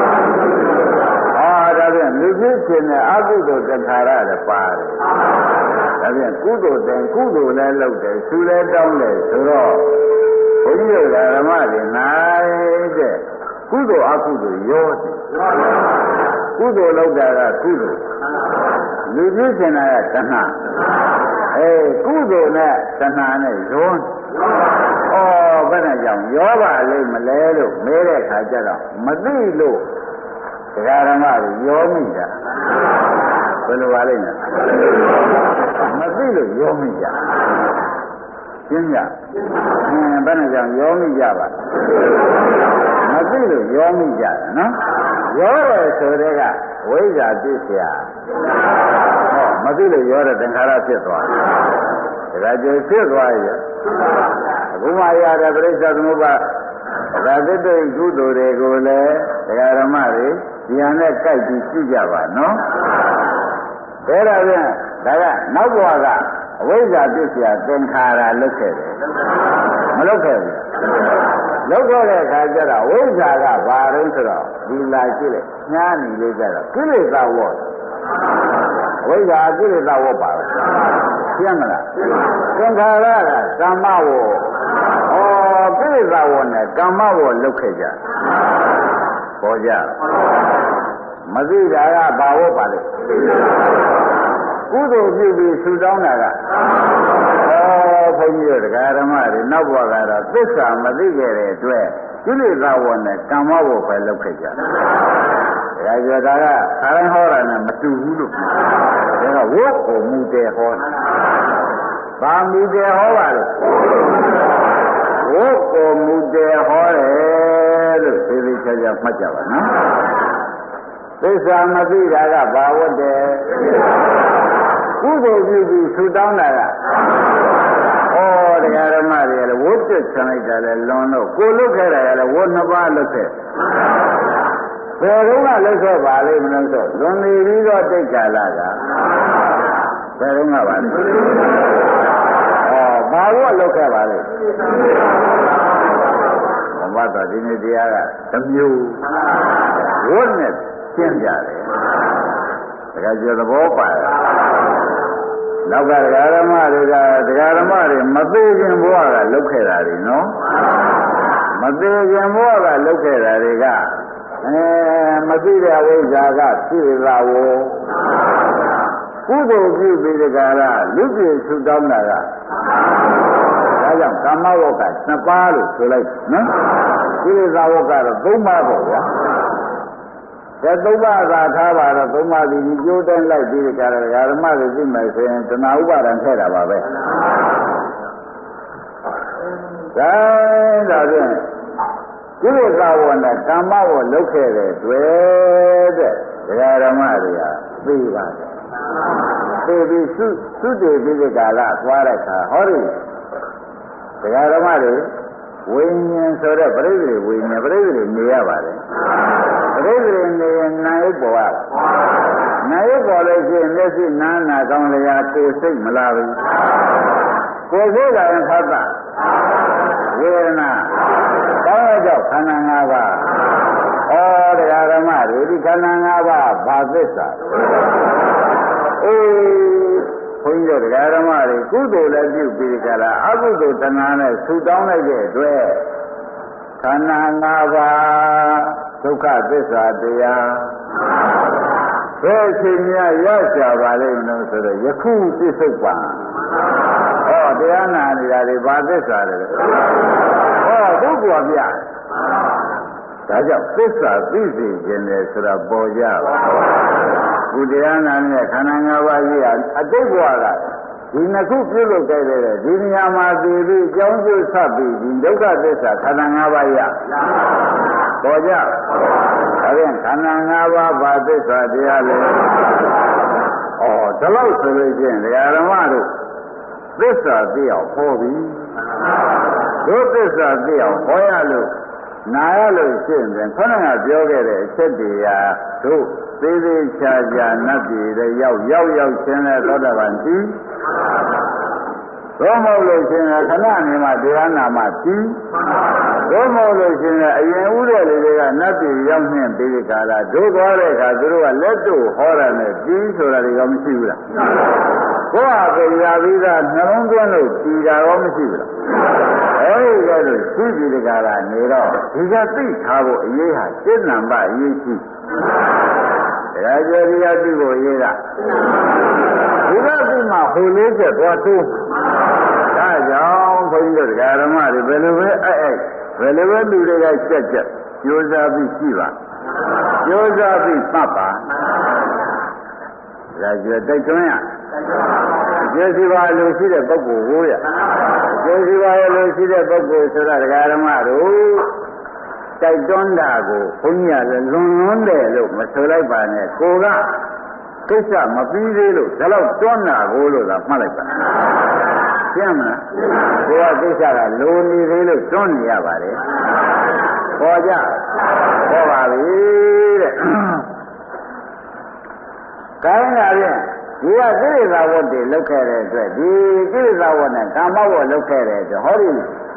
ဒါပြန်လူဖြစ်ခြင်းနဲ့အကုသိုလ်တခါရလည်းပါတယ်ဒါပြန်ကုသိုလ်တိုင်ကုသိုလ်လည်းလုပ်တယ်သူလည်းတောင်းတယ်ဆိုတော့ဘုန်းကြီးတို့ဓမ္မတွေနိုင်တဲ့ကုသိုလ်အကုသိုလ်ရောတယ်ကုသိုလ်လုပ်တာကကုသိုလ်လူဖြစ်ခြင်းကတဏှာကုသိုလ်နဲ့တဏှာနဲ့ရောဘယ်နဲ့ကြောင့်ရောပါလိမ့်မလဲလို့မဲတဲ့ခါကျတော့မသိလို့တရားဓမ္မတွေရောမိတာဘယ်လိုပါလိမ့်မယ်မသိလို့ရောမိကြရှင်းကြဘယ်နဲ့ကြောင့်ရောမိကြပါမသိလို့ရောမိကြတယ်နော်ရောတယ်ဆိုတဲ့ကဝိဇ္ဇာသိเสียမသိလို့ရောတဲ့သင်္ခါရဖြစ်သွားတယ်ဒါကြိုဖြစ်သွားရဲ့အခုမှရတဲ့ပရိစ္ဆေသမုပ္ပါဒါသတ္တိကုသိုလ်တွေကိုလည်းတရားဓမ္မတွေဉာဏ်နဲ့ကြိုက်ပြီးကြည့်ကြပါနော်ဒါတော့ပြန်ဒါကနောက်ဘဝကအဝိဇ္ဇာပြစ်เสียသင်္ခါရလုတ်ခဲ့တယ်မလုတ်ခဲ့ဘူးလောက်ခဲ့တဲ့အခါကျတော့ဝိဇ္ဇာကဘာတုံးဆိုတော့ဒီလာကြည့်လိုက်ညားနေလေးကြတော့ကိလေသာဝေါ်ဝိဇ္ဇာကိလေသာဝေါ်ပါပဲရှင်းမလားသင်္ခါရကကမ္မဝေါ်ကိလေသာဝေါ်နဲ့ကမ္မဝေါ်လောက်ခဲ့ကြပေါ်ကြမသိတာကဘာဝေါ်ပါလဲကုသိုလ်ပြုပြီးဆူတောင်းတာကဘုန်းကြီးတို့တရားဓမ္မတွေနောက်ဘဝကတော့သစ္စာမသိခဲ့တဲ့အတွက်ကိလေသာဝေါ်နဲ့ကမ္မဝေါ်ပဲလောက်ခဲ့ကြဒါကြောင့်ဒါကခါတိုင်းဟောတာနဲ့မတူဘူးလို့ဒါကဝတ်ကိုမူတယ်ဟောတာဘာမူတယ်ဟောပါလဲဝတ်ကိုမူတယ်ဟောတယ်လို့သေသေးချာချာမှတ်ကြပါနော်သစ္စာမသိတာကဘာဝတ်တယ်ကုသိုလ်ပြုပြီးဆူတောင်းတာကတရားဓမ္မတွေလည်းဝတ်ပြချင်လိုက်တာလည်းလွန်တော့ကိုလုတ်ခဲ့တယ်လည်းဝတ်နှစ်ပါးလုတ်ခဲ့ဘယ်တော့မှလုတ်ခဲ့ပါလိမ့်မလို့ဆိုလွန်နေပြီးတော့တိတ်ကာလကဘယ်တော့မှပါလိမ့်ဘာလို့လုတ်ခဲ့ပါလိမ့်ဘုရားတော်ဒီနေ့တရားကတစ်မျိုးဝတ်နဲ့ရှင်းကြတယ်တကယ်ကျေသဘောပါတယ်နောက်ကတရားဓမ္မတွေကတရားဓမ္မတွေမသိခြင်းဘဝကလုတ်ခဲ့တာတွေနော်မသိခြင်းဘဝကလုတ်ခဲ့တာတွေကမသိတဲ့ဝိဇ္ဇာကသိတာဝကုသိုလ်ပြုပြီးဒီကရာလူပြည့်ဆူတောင်းတာကဒါကြောင့်ကာမဝကနှစ်ပါးလို့ဆိုလိုက်နော်ကိလေသာဝကတော့သုံးပါးပေါ့ဗျာကဲသုံးပါးသာထားပါတော့သုံးပါးဒီကျိုးတိုင်းလိုက်ပြီးကြတယ်ဓမ္မတွေသိမယ်ဆိုရင်တဏှာဥပါဒံထည့်တာပါပဲဒါတော့ဖြင့်ကိလေသာဝနဲ့ကာမဝလောက်ခဲ့တဲ့တွေ့တဲ့ဓမ္မတွေကသိပါတယ်သိပြီးသုတေပိကကာလသွားတဲ့အခါဟောဒီဓမ္မတွေဝိညာဉ်ဆိုတဲ့ပရိသေဝိညာဉ်ပရိသေနေရပါတယ်ပရိသေနေရင်နာယုတ်ပေါ်နာယုတ်ပေါ်လို့ရှိရင်မျက်စိနားနာကောင်းလျာကိုယ်စိတ်မလာဘူးကိုယ်စိတ်ကရင်ဖတ်တာဝေဒနာကောင်းကြောက်ခန္ဓာ၅ပါးတရားဓမ္မတွေဒီခန္ဓာ၅ပါးဘာသစ္စာဘုန်းကြီးတို့တရားဓမ္မတွေကုသိုလ်လည်းပြုပြီးကြလားအကုသိုလ်တဏှာနဲ့ဆူတောင်းလိုက်တဲ့အတွက်ခန္ဓာ၅ပါးဒုက္ခသစ္စာတရားဘယ်ချိန်များရရှာပါလိမ့်မလို့ဆိုတော့ယခုပြစ္ဆုတ်ပံတရားနာနေတာတွေဘာသစ္စာလဲပုဂ္ဂိုလ်ပြဒါကြောင့်သစ္စာသိစေခြင်းလေဆိုတာပေါ်ကြပါဘုရားနာနဲ့ခန္ဓာ၅ပါးကြီးအတိတ်ဘဝကဒီနှစ်ခုပြုလုပ်ခဲ့တဲ့ဒီနေရာမှာသိပြီးအကြောင်းကျဆက်ပြီးဒီဒုက္ခသစ္စာခန္ဓာ၅ပါးရပေါ်ကြဒါဖြင့်ခန္ဓာ၅ပါးဘာသစ္စာတရားလဲဒီလောက်ဆိုလို့ချင်းတရားဓမ္မတို့သစ္စာသိအောင်ဟောပြီးတို့သစ္စာသိအောင်ဟောရလို့နာရလို့ရှင်းတယ်ခဏကပြောခဲ့တဲ့အချက်တရားတို့သေးသေးချာချာနတ်ပြည်တဲ့ရောက်ချင်းတဲ့သောတာပန်ကြီးသို့မဟုတ်လို့ရှင်းတယ်ခဏနေမှတရားနာမှကြီးသို့မဟုတ်လို့ရှင်းတယ်အရင်ဥတဲ့လူတွေကနတ်ပြည်ရောက်နှင့်ပြီးဒီကာလတို့သွားတဲ့အခါသူတို့ကလက်တို့ဟောတာနဲ့ကြီးဆိုတာတွေကမရှိဘူးလားကိုယ်ဟာကိုယ်ရပြီးသားနှလုံးသွင်းလို့ကြည်တာရောမရှိဘူးလားအဲဒီကဲလို့ရှိပြီးဒီကာလနေတော့ဒီကသိထားဖို့အရေးဟာစိတ်နံပါတ်အရေးကြီးတရားကျေတရားသိဖို့အရေးကဒီကသိမှဟိုလေးချက်သွားတိုးဒါကြောင့်ဘုန်းကြီးတို့ဓမ္မတွေဘယ်လိုပဲဘယ်လိုပဲလူတွေကကြက်ကြိုးစားပြီးရှိပါကြိုးစားပြီးမှတ်ပါဒါကြတိုက်တွန်းရကျေစီပါလို့ရှိတဲ့ပုဂ္ဂိုလ်ကိုရကျေစီပါလို့ရှိတဲ့ပုဂ္ဂိုလ်ဆိုတာဓမ္မတို့တိုက်တွန်းတာကိုဘုန်းကြီးကလည်းလွန်တယ်လို့မဆိုလိုက်ပါနဲ့ကိုကကိစ္စမပြီးသေးလို့ဒါတော့တွန်းတာကိုလို့သာမှတ်လိုက်ပါရှင်းမလားကိုကကိစ္စကလိုနေသေးလို့တွန်းနေရပါတယ်ပေါ်ကြပေါ်ပါပြီတဲ့ကိုင်းတာဖြင့်ဒီကကိလေသာဝတ်တွေလုပ်ခဲ့တဲ့အတွက်ဒီကိလေသာဝတ်နဲ့ကာမဝတ်လုပ်ခဲ့တဲ့အတွက်ဟောဒီ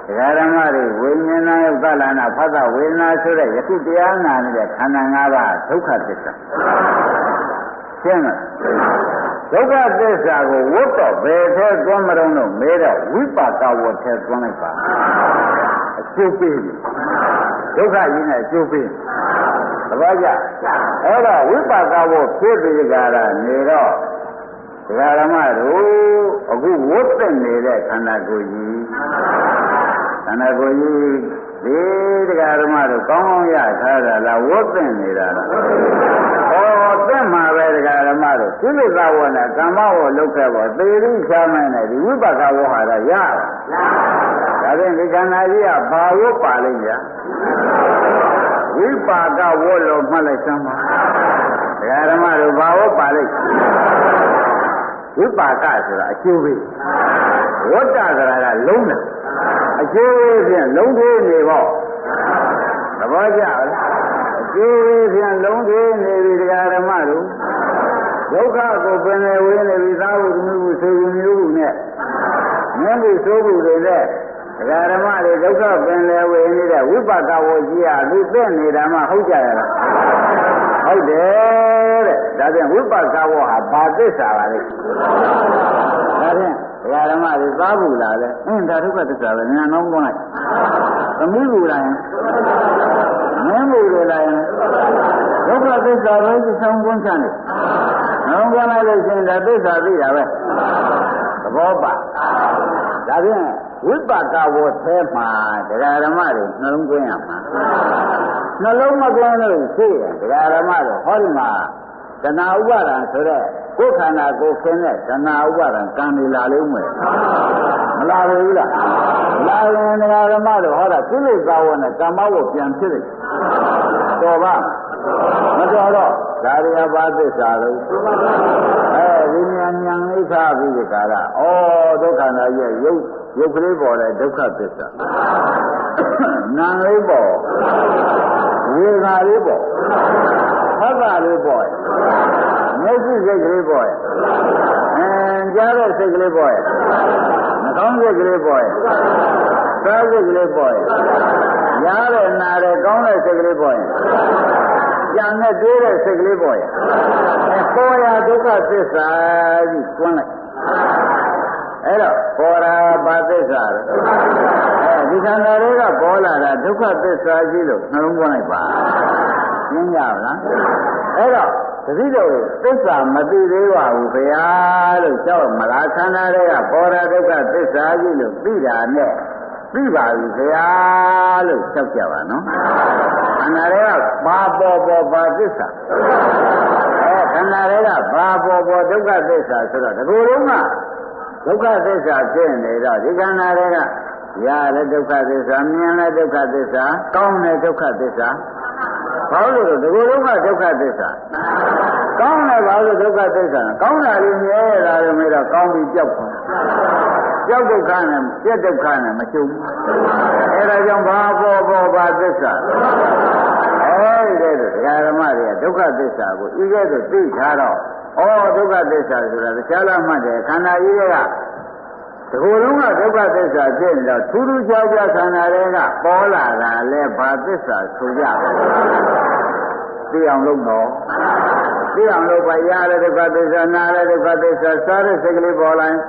တရားဓမ္မတွေဝိညာဏယုတ်သလနာဖတ်တာဝေဒနာဆိုတဲ့ယခုတရားနာနေတဲ့ခန္ဓာ၅ပါးဒုက္ခသစ္စာရှင်းလားဒုက္ခသစ္စာကိုဝတ်တော့ဘယ်ထဲသွန်းမလို့မေးတော့ဝိပါကဝတ်ထဲသွန်းလိုက်ပါအကျိုးပေးပြီဒုက္ခကြီးနဲ့အကျိုးပေးသဘောကျအဲ့တော့ဝိပါကဝတ်ဖြစ်ပြီးကြတာနေတော့ဒကာဓမ္မတို့အခုဝတ်တဲ့နေတဲ့ခန္ဓာကိုယ်ကြီးခန္ဓာကိုယ်ကြီးဒီဒကာဓမ္မတို့ကောင်းကောင်းရထားတာလားဝတ်တဲ့နေတာလားဟောတဲ့မှာပဲဒကာဓမ္မတို့ကိလေသာဝနဲ့ကမ္မဝလုတ်ခဲ့ပေါ်သေရိချာမိုင်းနဲ့ဒီဝိပါကဝဟာရရဒါဖြင့်ဒီခန္ဓာကြီးကဘာဝတ်ပါလိမ့်ညာဝိပါကဝတ်လို့မှတ်လိုက်စမ်းပါဒကာဓမ္မတို့ဘာဝတ်ပါလိမ့်ဝိပါကဆိုတာအကျိုးပေးဝတ္တဆိုတာကလုံးတယ်အကျိုးဖြင့်လုံးသေးနေပေါ့သဘောကျလားအကျိုးဖြင့်လုံးသေးနေပြီတရားဓမ္မတို့ဒုက္ခကိုပင်လေဝေးနေပြီသာဝတ္တမျိုးဆိုရင်မျိုးနဲ့မြင်ပြီးဆိုဘူးတွေနဲ့တရားဓမ္မတွေဒုက္ခပင်လေဝေးနေတဲ့ဝိပါကဝကြီးကသူသိနေတာမှဟုတ်ကြရလားဟုတ်တယ်တဲ့ဒါဖြင့်ဝိပါကဝဟာဘာသစ္စာပါလဲဒါဖြင့်ဘုရားဓမ္မတွေသားဘူးလားလဲဒါဒုက္ခသစ္စာပဲညာနှောင်းကောင်းလိုက်သမီးဘူးလားမင်းဘူးလေလားဒုက္ခသစ္စာပဲဒီဆောင်ကွန်းချတယ်နှောင်းကောင်းလိုက်လို့ရှိရင်ဒါသစ္စာသိတာပဲသဘောပါဒါဖြင့်ဝိပါကဝတ်ထဲမှာတရားဓမ္မတွေနှလုံးသွင်းရမှာနှလုံးမသွင်းလို့ရှိရင်တရားဓမ္မတွေဟောဒီမှာတဏှာဥပါဒံဆိုတဲ့ကိုယ်ခန္ဓာကိုယ်ခင်းတဲ့တဏှာဥပါဒံကံနေလာလို့မယ်မလာဘူးလားလာရင်တရားဓမ္မတွေဟောတာကိလေသာဝနဲ့ကမ္မဝပြန်ဖြစ်တယ်တော်ပါမတော်တော့ဒါရီအပါသစ္စာလို့ဒီဉာဏ်လေးထားပြီးဒီကာလဩဒုက္ခနာရဲ့ရုပ်ကလေးပေါ်တဲ့ဒုက္ခသစ္စာနာလေးပေါ်ဝေဒနာလေးပေါ်ဖတ်တာလေးပေါ်မျက်စိစိတ်ကလေးပေါ်ကြားတဲ့စိတ်ကလေးပေါ်နှာခေါင်းစိတ်ကလေးပေါ်စားစိတ်ကလေးပေါ်ရားတဲ့နာတဲ့ကောင်းတဲ့စိတ်ကလေးပေါ်ကြံနဲ့တွေးတဲ့စိတ်ကလေးပေါ်ပေါ်ရဒုက္ခသစ္စာကြီးတွန်းလိုက်အဲ့တော့ပေါ်ရာဘာသစ္စာလဲဒီခန္ဓာတွေကပေါ်လာတာဒုက္ခသစ္စာကြီးလို့နှလုံးသွင်းလိုက်ပါရှင်းကြလားအဲ့တော့တတိတော်သစ္စာမသိသေးပါဘူးဗျာလို့ကြောက်မလားခန္ဓာတွေကပေါ်ရာဒုက္ခသစ္စာကြီးလို့သိတာနဲ့သိပါပြီဗျာလို့ကြောက်ကြပါနော်ခန္ဓာတွေကဘာပေါ်ဘာသစ္စာခန္ဓာတွေကဘာပေါ်ဒုက္ခသစ္စာဆိုတော့ဒီလိုလုံးကဒုက္ခသစ္စာဖြစ်နေတော့ဒီခန္ဓာတွေကရတဲ့ဒုက္ခသစ္စာမြင်တဲ့ဒုက္ခသစ္စာကောင်းတဲ့ဒုက္ခသစ္စာဘာလို့လဲဒီလိုလုံးကဒုက္ခသစ္စာကောင်းတယ်ဘာလို့ဒုက္ခသစ္စာကောင်းတာလေးမြဲတာလည်းမတော့ကောင်းပြီးကြောက်သွားကြောက်ဒုက္ခနဲ့ပြက်ဒုက္ခနဲ့မချုပ်ဘူးအဲဒါကြောင့်ဘာပေါ်ဘာသစ္စာအဲဒီတဲ့ဒကာဓမ္မတွေကဒုက္ခသစ္စာကိုဤကဲ့သို့သိထားတော့ဒုက္ခသစ္စာဆိုတာတရားလာမှတ်တယ်ခန္ဓာကြီးတွေကဒီလိုလုံးကဒုက္ခသစ္စာဖြစ်နေတော့ထူးထူးခြားခြားခန္ဓာတွေကပေါ်လာတာလဲဘာသစ္စာဆိုကြသိအောင်လုပ်တော့သိအောင်လုပ်ပါရတဲ့ဒုက္ခသစ္စာနာတဲ့ဒုက္ခသစ္စာစားတဲ့စိတ်ကလေးပေါ်လာ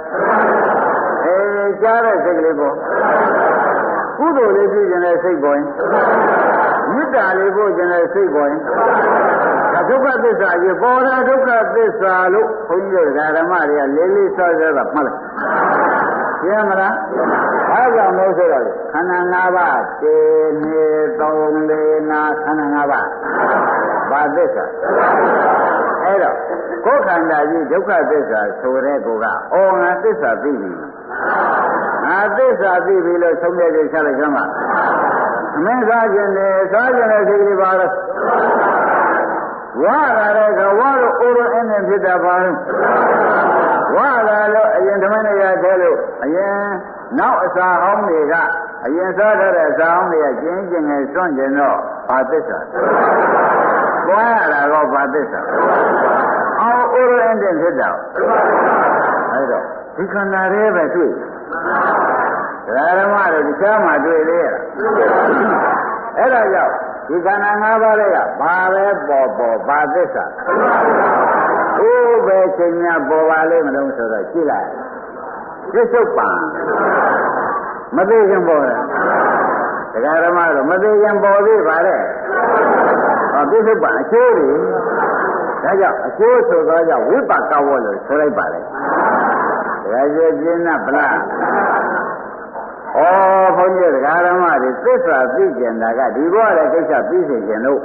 ကြားတဲ့စိတ်ကလေးပေါ်ကုသိုလ်လေးပြုခြင်းနဲ့စိတ်ပေါ်ရင်မေတ္တာလေးပို့ခြင်းနဲ့စိတ်ပေါ်ရင်ဒါဒုက္ခသစ္စာကြီးပေါ်တာဒုက္ခသစ္စာလို့ဘုန်းကြီးတို့ဓမ္မတွေကလေးလေးဆော့ဆော့တာမှတ်လိုက်ရှင်းမလားအားကြောင့်လို့ဆိုတော့ခန္ဓာ၅ပါးခြေနေသုံးလေးနာခန္ဓာ၅ပါးဘာသစ္စာအဲ့တော့ကိုယ်ခန္ဓာကြီးဒုက္ခသစ္စာဆိုတဲ့ကောကငါသစ္စာသိပြီငါသစ္စာသိပြီလို့ဆုံးဖြတ်ချက်ချလိုက်ကြမှာအမင်းစားခြင်းနဲ့စားခြင်းနဲ့စိတ်ကလေးပါတော့ဝါလာတဲ့ကဝါလို့အိုးရင်းနဲ့ဖြစ်တာပါလို့ဝါလာလို့အရင်ဓမ္မနေရသေးလို့အရင်နောက်အစာဟောင်းတွေကအရင်စားထားတဲ့အစာဟောင်းတွေကကျင်းကျင်ငယ်စွန့်ကျင်တော့ဘာသစ္စာပွားရတာတော့ဘာသစ္စာအိုးရင်းနဲ့ဖြစ်တာအဲ့တော့ဒီခန္ဓာလေးပဲတွေ့ဒဓမ္မတွေတခြားမှာတွေ့လေရအဲ့ဒါကြောင့်ဒီခန္ဓာ၅ပါးတွေကဘာပဲပေါ်ဘာသစ္စာဥပဲချိန်များပေါ်ပါလိမ့်မလို့ဆိုတော့ကြည့်လိုက်ပြစ္ဆုတ်ပံမသိရင်ပေါ်တယ်တရားဓမ္မတော့မသိရင်ပေါ်သေးပါလေပြစ္ဆုတ်ပံအကျိုးတွေဒါကြောင့်အကျိုးဆိုတော့ကြောင့်ဝိပါကဝလို့ဆိုလိုက်ပါလေတရားကျေပြင်းနာဗလားဩဘုန်းကြီးတရားဓမ္မတွေသစ္စာသိကျင်တာကဒီဘဝရဲ့ကိစ္စသိစေခြင်းလို့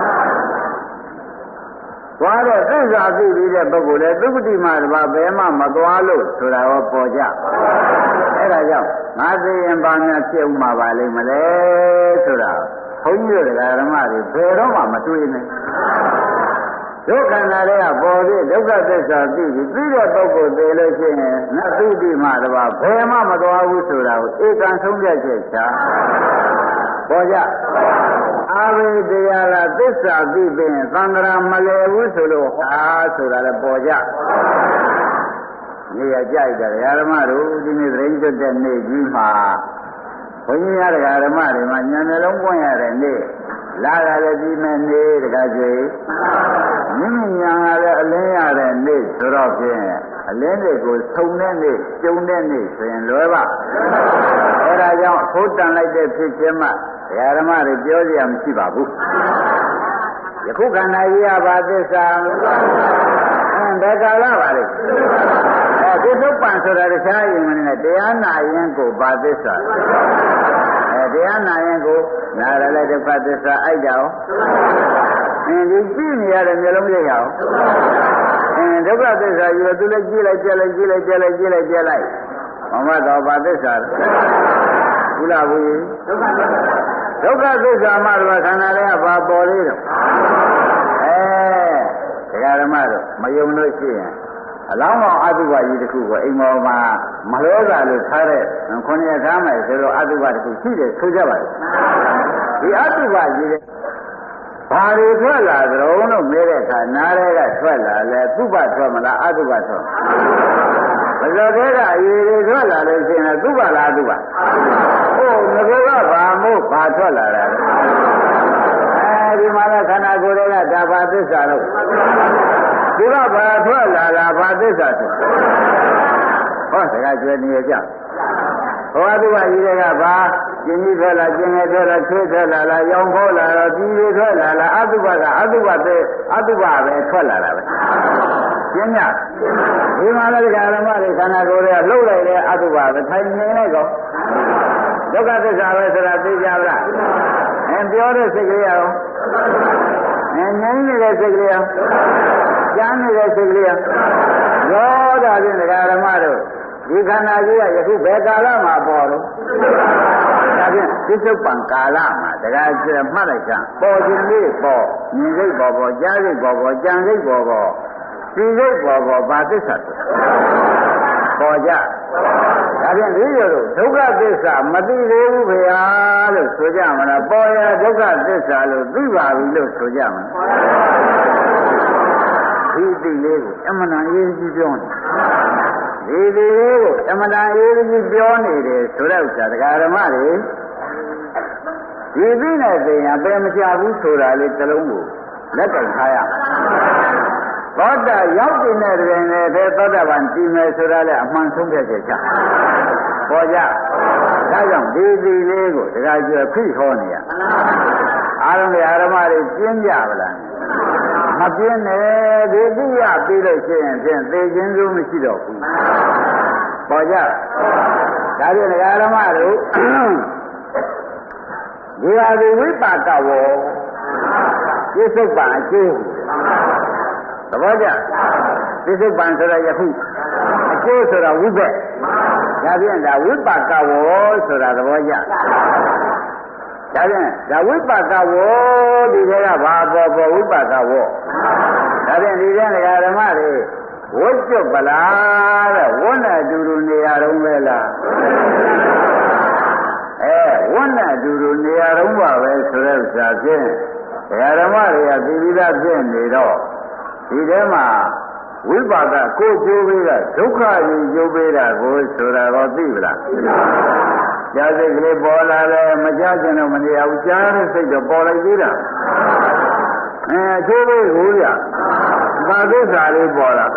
သွားတဲ့သစ္စာသိပြီးတဲ့ပုဂ္ဂိုလ်လည်းသုပတိမှာတပါဘယ်မှမသွားလို့ဆိုတာရောပေါ်ကြအဲ့ဒါကြောင့်ငါသိရင်ဘာများဖြစ်ဥမှာပါလိမ့်မလဲဆိုတာဘုန်းကြီးတရားဓမ္မတွေဘယ်တော့မှမတွေးနဲ့ဒုက္ခနာတွေကပေါ်ပြီးဒုက္ခသစ္စာသိပြီးသိတဲ့ပုဂ္ဂိုလ်သိလို့ရှိရင်နတ်သုတိမှာတပါဘယ်မှမသွားဘူးဆိုတာကိုဧကံဆုံးဖြတ်ချက်ချပေါ်ကြအာဝိတရားလားသစ္စာသိပြီးသံဃာမလဲဘူးဆိုလို့ဆိုတာလည်းပေါ်ကြနေရကြိုက်တယ်ဓမ္မတို့ဒီနေ့သတင်းကျွတ်တဲ့နေ့ကြီးမှာဘုန်းကြီးရဓမ္မတွေမှာဉာဏ်နှလုံးပွင့်ရတဲ့နေ့လာရလည်းပြီးမဲ့နေ့တကားကျွေးမိမိညာကလည်းအလင်းရတဲ့နေ့ဆိုတော့ဖြင့်အလင်းတွေကိုဆုံတဲ့နေ့ကျုံတဲ့နေ့ဆိုရင်လွယ်ပါအဲဒါကြောင့်ဖိုးတန်လိုက်တဲ့ဖြစ်ခြင်းမှဓမ္မတွေပြောကြရမရှိပါဘူးယခုခန္ဓာကြီးရပါသစ္စာဘယ်ကာလပါလဲဒီသုပ္ပံဆိုတာတခြားရင်မနဲ့တရားနာရင်ကိုပါသစ္စာတရားနာရင်ကိုနာရလည်းဒုက္ခသစ္စာအိုက်ကြအောင်ဒီကြည့်နေရတဲ့မျိုးလုံးလေးရအောင်ဒုက္ခသစ္စာယူသူလည်းကြည့်လိုက်ကြည့်လိုက်ကြည့်လိုက်ကြည့်လိုက်ကြည့်လိုက်ကြည့်လိုက်မမတော်ပါသစ္စာဘူးလားဘူးဒုက္ခသစ္စာမှတော့ခန္ဓာလေးကဘာပေါ်လေးတော့တရားဓမ္မတော့မယုံလို့ရှိရင်အလောင်းတော်အတုပကြီးတစ်ခုကိုအိမ်ပေါ်မှာမလောကလို့ထားတဲ့ခုနှစ်ရက်ထားမယ်ဆိုတော့အတုပတစ်ခုရှိတယ်ဆိုကြပါလေဒီအတုပကြီးတဲ့ဘာတွေထွက်လာကြုံလို့မဲတဲ့အခါနားတွေကထွက်လာလဲသုဘထွက်မလားအတုပထွက်မလို့တဲ့ကအရေးတွေထွက်လာလို့ရှိရင်သုဘလားအတုပဟုတ်ငါကဘာမို့ဘာထွက်လာတာလဲဒီမှာလည်းခန္ဓာကိုယ်တွေကဒါဘာသစ္စာလို့ဒီကဘာထွက်လာတာဘာသစ္စာဆိုဟောစကားကျွေးနေကြဟောသူကကြီးတွေကဘာကျင်းကြီးထွက်လာကျင်းငယ်ထွက်လာချွေးထွက်လာလားရောင်ဖောလာတော့ဒီတွေထွက်လာလားအတုပကအတုပပဲထွက်လာတာပဲကျင်းညဒီမှာလည်းဓမ္မတွေခန္ဓာကိုယ်တွေကလှုပ်လိုက်တဲ့အတုပပဲထိုင်နေလိုက်တော့ဒုက္ခသစ္စာပဲဆိုတာသိကြပါလားပြောတဲ့စိတ်ကလေးရောငြိမ်းနေတဲ့စိတ်ကလေးရောကျမ်းနေတဲ့စိတ်ကလေးရောတာဖြင့်ဓမ္မတို့ဒီခန္ဓာကြီးကယခုဘယ်ကာလမှာပေါ်တော့ဒါဖြင့်သစ္စုပ္ပံကာလမှာတရားကျမှတ်လိုက်ကြပေါ်ခြင်းလေးပေါ်မြင်စိတ်ပေါ်ကြားစိတ်ပေါ်ကြံစိတ်ပေါ်သိစိတ်ပေါ်ဘာသစ္စာပေါ်ကြဒါဖြင့်ဒီလိုဒုက္ခသစ္စာမသိသေးဘူးဗျာလို့ဆိုကြမလားပေါ်ရဒုက္ခသစ္စာလို့သိပါပြီလို့ဆိုကြမလားဒီသိလေးကိုအမှန်တန်ရေးကြည့်ပြောနေဒီလေးကိုအမှန်တန်ရေးကြည့်ပြောနေတယ်ဆိုတဲ့ဥစ္စာတရားဓမ္မတွေဒီသိနဲ့သိရင်အပယ်မချဘူးဆိုတာလေးတစ်လုံးကိုလက်ကင်ထားရသောတာရောက်တဲ့တွင်လည်းသောတာပန်တည်မယ်ဆိုတာလည်းအမှန်ဆုံးဖြတ်ချက်ချပေါ်ကြဒါကြောင့်ဒီဒီလေးကိုတရားကျွဖိဟောနေရအားလုံးဓမ္မတွေကျင်းကြပါလားမပြင်းနဲ့ဒီသိရပြီးလို့ရှိရင်ဖြင့်သိခြင်းစိုးမရှိတော့ဘူးပေါ်ကြဒါဖြင့်ဓမ္မတို့ဒီဟာဒီဝိပါကဝေါပြစ္ဆုတ်ပံအကျိုးသဘောကျပြစ္ဆုတ်ပံဆိုတော့ယခုအကျိုးဆိုတာဝိဘက်ဒါဖြင့်ဒါဝိပါကဝေါဆိုတာသဘောကျဒါဖြင့်ဒါဝိပါကဝေါဒီကဘာပေါ်ဝိပါကဝေါဒါဖြင့်ဒီကဓမ္မတွေဝတ်ကျွတ်ပလားတဲ့ဝန်းနဲ့အတူတူနေရတော့ပဲလားဝန်းနဲ့အတူတူနေရတော့ပါပဲဆိုတဲ့ဥစ္စာဖြင့်ဓမ္မတွေကသိပြီးသားဖြစ်နေတော့ဒီထဲမှာဝိပါကကိုကျိုးပေးတာဒုက္ခကြီးကျိုးပေးတာကိုဆိုတာတော့သိပလားကြားစိတ်ကလေးပေါ်လာလဲမကြားချင်တော့မနေအောင်ကြားတဲ့စိတ်တော့ပေါ်လိုက်သေးတာအချိုးလေးကိုရဘာသစ္စာလေးပေါ်လာ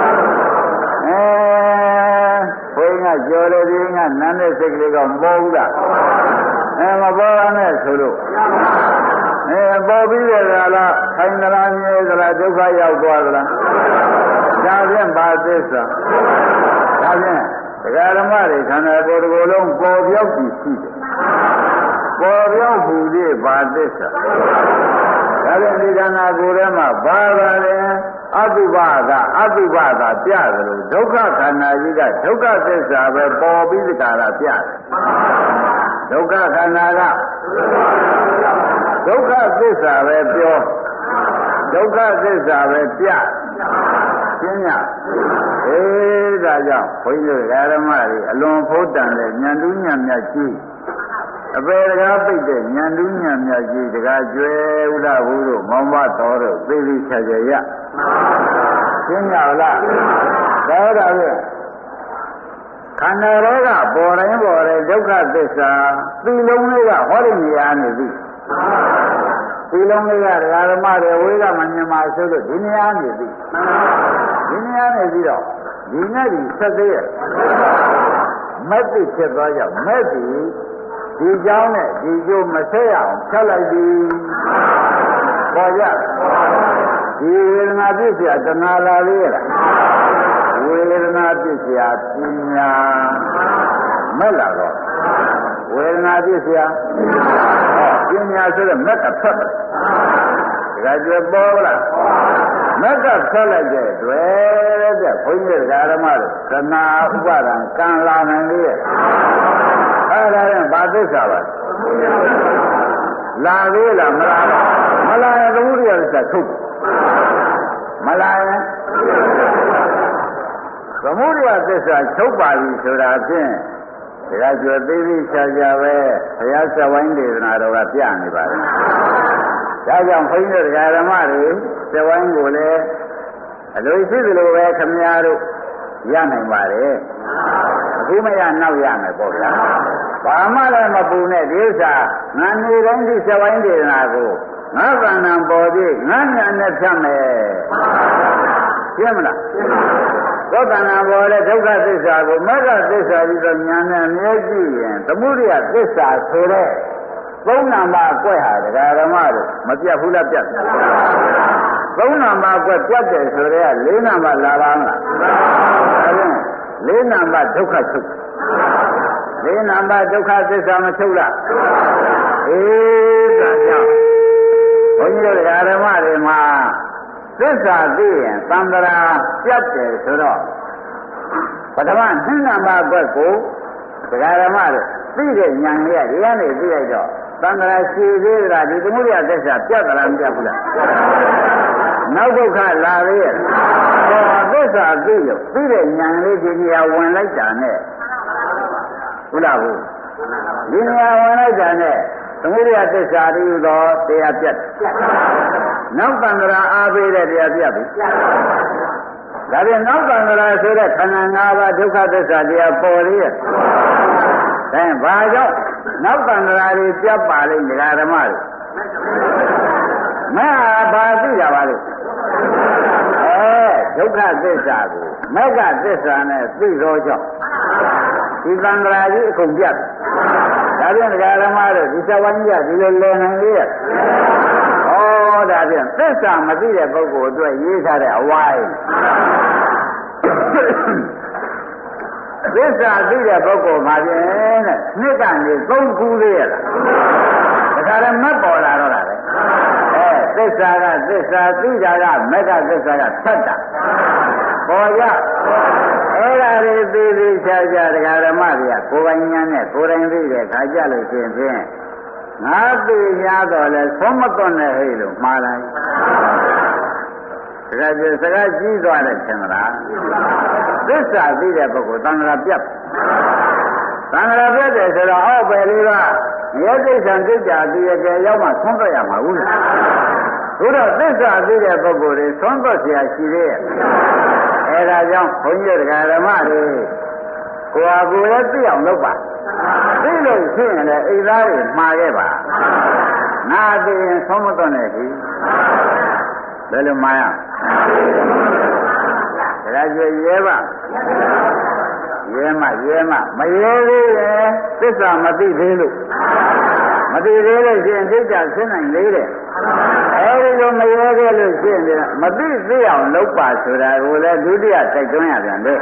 ဘုရားကြော်တယ်ဒီကနန်းတဲ့စိတ်ကလေးကမပေါ်ဘူးလားမပေါ်ရနဲ့ဆိုလို့ပေါ်ပြီးရတာလားခိုင်သလားမြဲသလားဒုက္ခရောက်သွားသလားဒါဖြင့်ဘာသစ္စာဒါဖြင့်တရားဓမ္မတွေခန္ဓာကိုယ်တစ်ခုလုံးပေါ်ပြောက်ပြီးရှိတယ်ပေါ်ပြောက်ဘူးလေဘာသစ္စာဒါဖြင့်ဒီခန္ဓာကိုယ်ထဲမှာဘာပါလဲအတုပကအတုပကပြတယ်လို့ဒုက္ခခန္ဓာကြီးကဒုက္ခသစ္စာပဲပေါ်ပြီးဒီကရာပြတယ်ဒုက္ခခန္ဓာကဒုက္ခသစ္စာပဲပြောဒုက္ခသစ္စာပဲပြရှင်းညဒါကြောင့်ဘုန်းကြီးတို့ဓမ္မတွေအလွန်ဖို့တန်တဲ့ဉာဏ်တူးဉာဏ်မြတ်ကြီးအပေတကားပိတ်တဲ့ဉာဏ်တူးဉာဏ်မြတ်ကြီးတကားကျွဲဥဒ္ဒဘုတို့မောင်မတော်တို့သိသိချာချာရရှင်းညလားဒါဖြင့်ခန္ဓာရောကပေါ်တိုင်းပေါ်တဲ့ဒုက္ခသစ္စာဒီလုံးလေးကဟောဒီနေရာနေပြီဒီလုံးလေးကဓမ္မတွေဝေးကမမြင်ပါဆိုလို့ဒီနေရာနေပြီဒီနေရာနေပြီးတော့ဒီနဲ့ဒီဆက်သေးရဲ့မက်တိဖြစ်သွားကြမက်တိဒီကြောင်းနဲ့ဒီကျိုးမဆက်ရအောင်ဖြတ်လိုက်ပြီပေါ်ကြဒီဝေဒနာပြည့်စရာတဏှာလာလေးရလားဝေဒနာပြည့်စရာပညာမဲ့လာတော့ဝေဒနာပြည့်စရာပညာဆိုတဲ့မက်ကဖတ်တယ်ဒါကြွယ်ပေါ်လားမက်ကဖတ်လိုက်တဲ့တွေ့တဲ့ဘုန်းကြီးဓမ္မတို့သနာဥပါဒံကံလာနိုင်လေအဲ့ဒါရင်ဘာသစ္စာပါလာသေးလားမလာဘူးမလာရင်သမုဒိယသစ္စာထုတ်မလာရင်သမုဒိယသစ္စာချုပ်ပါပြီဆိုတာဖြင့်ဒါကြွယ်သေးသေးချာချာပဲဘုရားဆက်ဝိုင်းဒေသနာတော်ကပြနေပါတယ်ဒါကြောင့်ဘုန်းကြီးတို့ဓမ္မတွေဆက်ဝိုင်းကိုလည်းအလိုရှိသလိုပဲခမည်းတော်ရနိုင်ပါတယ်အခုမရနောက်ရမယ်ပေါ့ဗျာဘာမှလည်းမပူနဲ့ဒီဥစ္စာငါနေတိုင်းဒီဆက်ဝိုင်းဒေသနာကိုငါကံဏံပေါ်သေးငါညာနဲ့ဖြတ်မယ်ရှင်းမလားသောတဏ္ဍဘောလေဒုက္ခသစ္စာကိုမဂ္ဂသစ္စာပြီးတော့ဉာဏ်နဲ့အမြဲကြည့်ရင်သမုဒိယသစ္စာဆိုတဲ့သုံးနံပါတ်အကွက်ဟာတရားဓမ္မတို့မပြတ်ဘူးလားပြတ်တယ်သုံးနံပါတ်အကွက်ပြတ်တယ်ဆိုတော့လေးနံပါတ်လာပါမလားဒါဖြင့်လေးနံပါတ်ဒုက္ခချုပ်လေးနံပါတ်ဒုက္ခသစ္စာမချုပ်လားဒါကြောင့်ဘုန်းကြီးတို့တရားဓမ္မတွေမှာသစ္စာသိရင်သံဃာပြတ်တယ်ဆိုတော့ပထမနှစ်နံပါတ်ဘက်ကိုတရားဓမ္မတွေသိတဲ့ဉာဏ်လေးကဒီကနေသိလိုက်တော့သံဃာရှိသေးတာဒီသမုဒိယသစ္စာပြတ်သလားမပြတ်ဘူးလားနောက်ဒုက္ခလာသေးရဲ့သစ္စာသိလို့သိတဲ့ဉာဏ်လေးဒီနေရာဝင်လိုက်တာနဲ့ဟုတ်လားဘူးဒီနေရာဝင်လိုက်တာနဲ့သမုဒိယသစ္စာတည်းသောတရားပြတ်နောက်တန်ត្រာအားပေးတဲ့တရားပြပြီဒါပြန်နောက်တန်ត្រာဆိုတဲ့ခန္ဓာ၅ပါးဒုက္ခသစ္စာတရားပေါ်လေရဲ့ဒါဘာကြောင့်နောက်တန်ត្រာတွေပြတ်ပါလိမ့်မယ်ဓမ္မတွေမဟာဘာသိကြပါလိမ့်ဒုက္ခသစ္စာကိုမဂ္ဂသစ္စာနဲ့သိသောကြောင့်ဒီတန်ត្រာကြီးအကုန်ပြတ်ဒါပြန်ဓမ္မတွေဒီသဝိုင်းကြီးကဒီလိုလည်နိုင်လေရဲ့ဒါဖြင့်သစ္စာမသိတဲ့ပုဂ္ဂိုလ်အတွက်ရေးထားတဲ့အဝိုင်းသစ္စာသိတဲ့ပုဂ္ဂိုလ်မှာဖြင့်တဲ့နှစ်ကနေသုံးခုသေးရလားဒါကြလည်းမတ်ပေါ်လာတော့တာပဲသစ္စာကသစ္စာသိတာကမဂ္ဂသစ္စာကသတ္တပေါ်ရအဲ့ဒါတွေသိသိချာချာတရားဓမ္မတွေကကိုယ်ပိုင်ဉာဏ်နဲ့ကိုယ်တိုင်သိတဲ့ခါကြလို့ရှိရင်ဖြင့်ငါသိရတော့လဲဆုံးမသွန်တဲ့ဟိလို့မှားလိုက်စကားကြီးသွားတယ်ထင်မလားသစ္စာသိတဲ့ပုဂ္ဂိုလ်သံဃာပြတ်သံဃာပြတ်တယ်ဆိုတော့အောက်ပဲလေးကရဲသိစ္ဆံသိကြသိရကြရောက်မှဆုံးသက်ရမှာဘူးလားဘုရားသစ္စာသိတဲ့ပုဂ္ဂိုလ်တွေဆုံးသက်เสียရှိသေးရဲ့အဲဒါကြောင့်ဘုန်းကြီးဓမ္မတွေကိုယ်ဟာကိုယ်လည်းသိအောင်လုပ်ပါသိလို့ရှိရင်လည်းအိသားတွေမှာခဲ့ပါငါသိရင်ဆုံးမတော့နဲ့ကြီးဘယ်လိုမှာရဒါကြွယ်ရဲပါရဲမမရဲသေးရဲ့သစ္စာမသိသေးလို့မသိသေးလို့ရှိရင်သိကြဆင်းနိုင်သေးတယ်အဲဒီလိုမရဲသေးလို့ရှိရင်မသိသိအောင်လုပ်ပါဆိုတာကိုလည်းဒုတိယတိုက်တွန်းရပြန်တယ်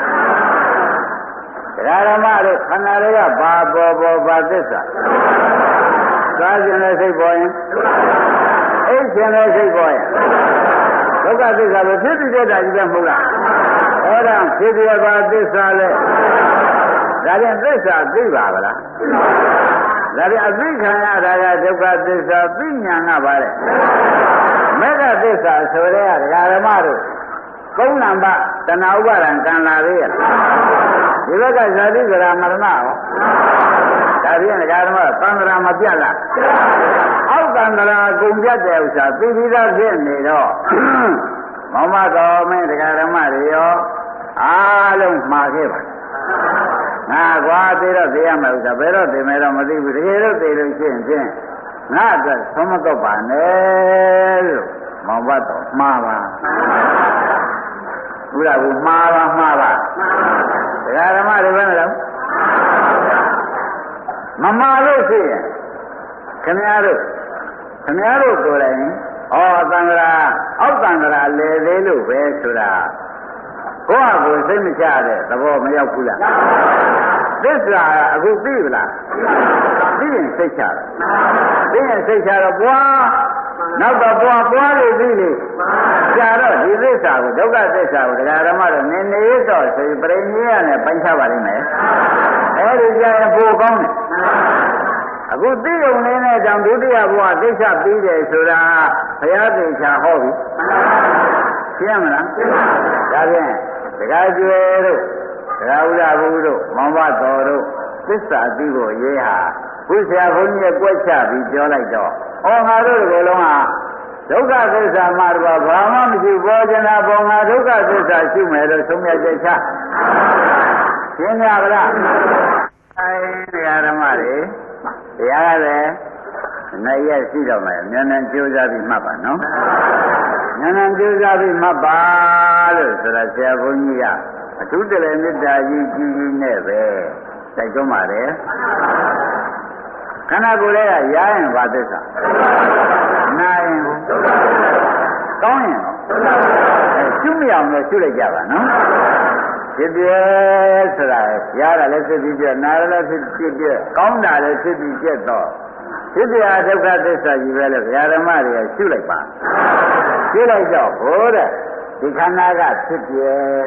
ဓမ္မတို့ခန္ဓာတွေကဘာပေါ်ဘာသစ္စာစားခြင်းနဲ့စိတ်ပေါ်ရင်အိတ်ခြင်းနဲ့စိတ်ပေါ်ရင်ဒုက္ခသစ္စာလို့ဖြစ်ဖြစ်တာကြီးပဲမဟုတ်လားအဲ့ဒါဖြစ်ပြပါသစ္စာလဲဒါပြန်သစ္စာသိပါဗလားဒါပြန်အသိခံရတာကဒုက္ခသစ္စာသိညာကပါလေမေဃသစ္စာဆိုတဲ့ဓမ္မတို့ကုန်းနံပါတဏှာဥပါဒံကံလာသေးရဲ့ဒီဘက်ကဇာတိဇရာမရဏဟောဒါပြန်ဓမ္မသံဃာမပြတ်လားအောက်သံဃာကုန်ပြတ်တဲ့ဥစ္စာသိပြီးသားဖြစ်နေတော့မောင်မတော်မင်းဓမ္မတွေရောအားလုံးမှားခဲ့ပါငါကွာသိတော့သိရမယ်ဥစ္စာဘယ်တော့သိမယ်တော့မသိဘူးတကယ်တော့သိလို့ရှိရင်ငါအတွက်သုံးမတော့ပါနဲ့လို့မောင်ဘတော်မှားပါဘုရားကမှားပါဓမ္မတွေပဲမလားမမှားလို့ရှိရင်ခင်ဗျားတို့ကိုယ်တိုင်သံဃာအောက်သံဃာလဲသေးလို့ပဲဆိုတာကိုယ့်အကိုစိတ်မချတဲ့သဘောမရောက်ဘူးလားသစ္စာအခုသိပြီလားသိရင်စိတ်ချတော့ပွားနောက်တော့ပွားလို့သိလေကြာတော့ဒီသစ္စာကိုဒုက္ခသစ္စာကိုတရားဓမ္မတော့နေတော့ဆိုရင်ပြိဉ္ညာနဲ့ပိုင်းခြားပါလိမ့်မယ်အဲဒီကြာရင်ပိုကောင်းတယ်အခုသိုံနေတဲ့ကြောင့်ဒုတိယဘဝသိစ္စာပြီးတယ်ဆိုတာဘုရားသင်္ချာဟောပြီရှင်းမလားဒါဖြင့်ဒကာကျွယ်တို့ဒကာဥဒ္ဒဘုတို့မောင်ဘတော်တို့သစ္စာသိဖို့ရေးဟာဘုရားဘုန်းကြီးကွက်ချပြီးပြောလိုက်တော့ငါတို့ဒီလုံးဟာဒုက္ခသစ္စာမှာတော့ဘာမှမရှိပေါ်ကျင်တာပေါ်ငါဒုက္ခသစ္စာရှိမယ်လို့သုံးမြတ်ချက်ချရှင်းကြပါလားတရားဓမ္မတွေတရားကလည်းနိုင်ရရှိတော့မယ်ဉာဏ်ကြိုးစားပြီးမှတ်ပါနော်ဉာဏ်ကြိုးစားပြီးမှတ်ပါလို့ဆိုတာဆရာဘုန်းကြီးကအထူးတလည်းမေတ္တာကြီးကြီးနဲ့ပဲတိုက်တွန်းပါတယ်ခန္ဓာကိုယ်လေးကရရင်ဘာသစ္စာနာရင်ကောင်းရင်ရှုမရအောင်လို့ရှုလိုက်ကြပါနော်ဖြစ်ပြဆိုတာရတာလည်းဖြစ်ပြီးပြနာလည်းဖြစ်ပြကောင်းတာလည်းဖြစ်ပြီးပြတော့ဖြစ်ပြဒုက္ခသစ္စာကြီးပဲလို့ဓမ္မတွေကရှုလိုက်ပါရှုလိုက်တော့ဟိုတဲ့ဒီခန္ဓာကဖြစ်ပြ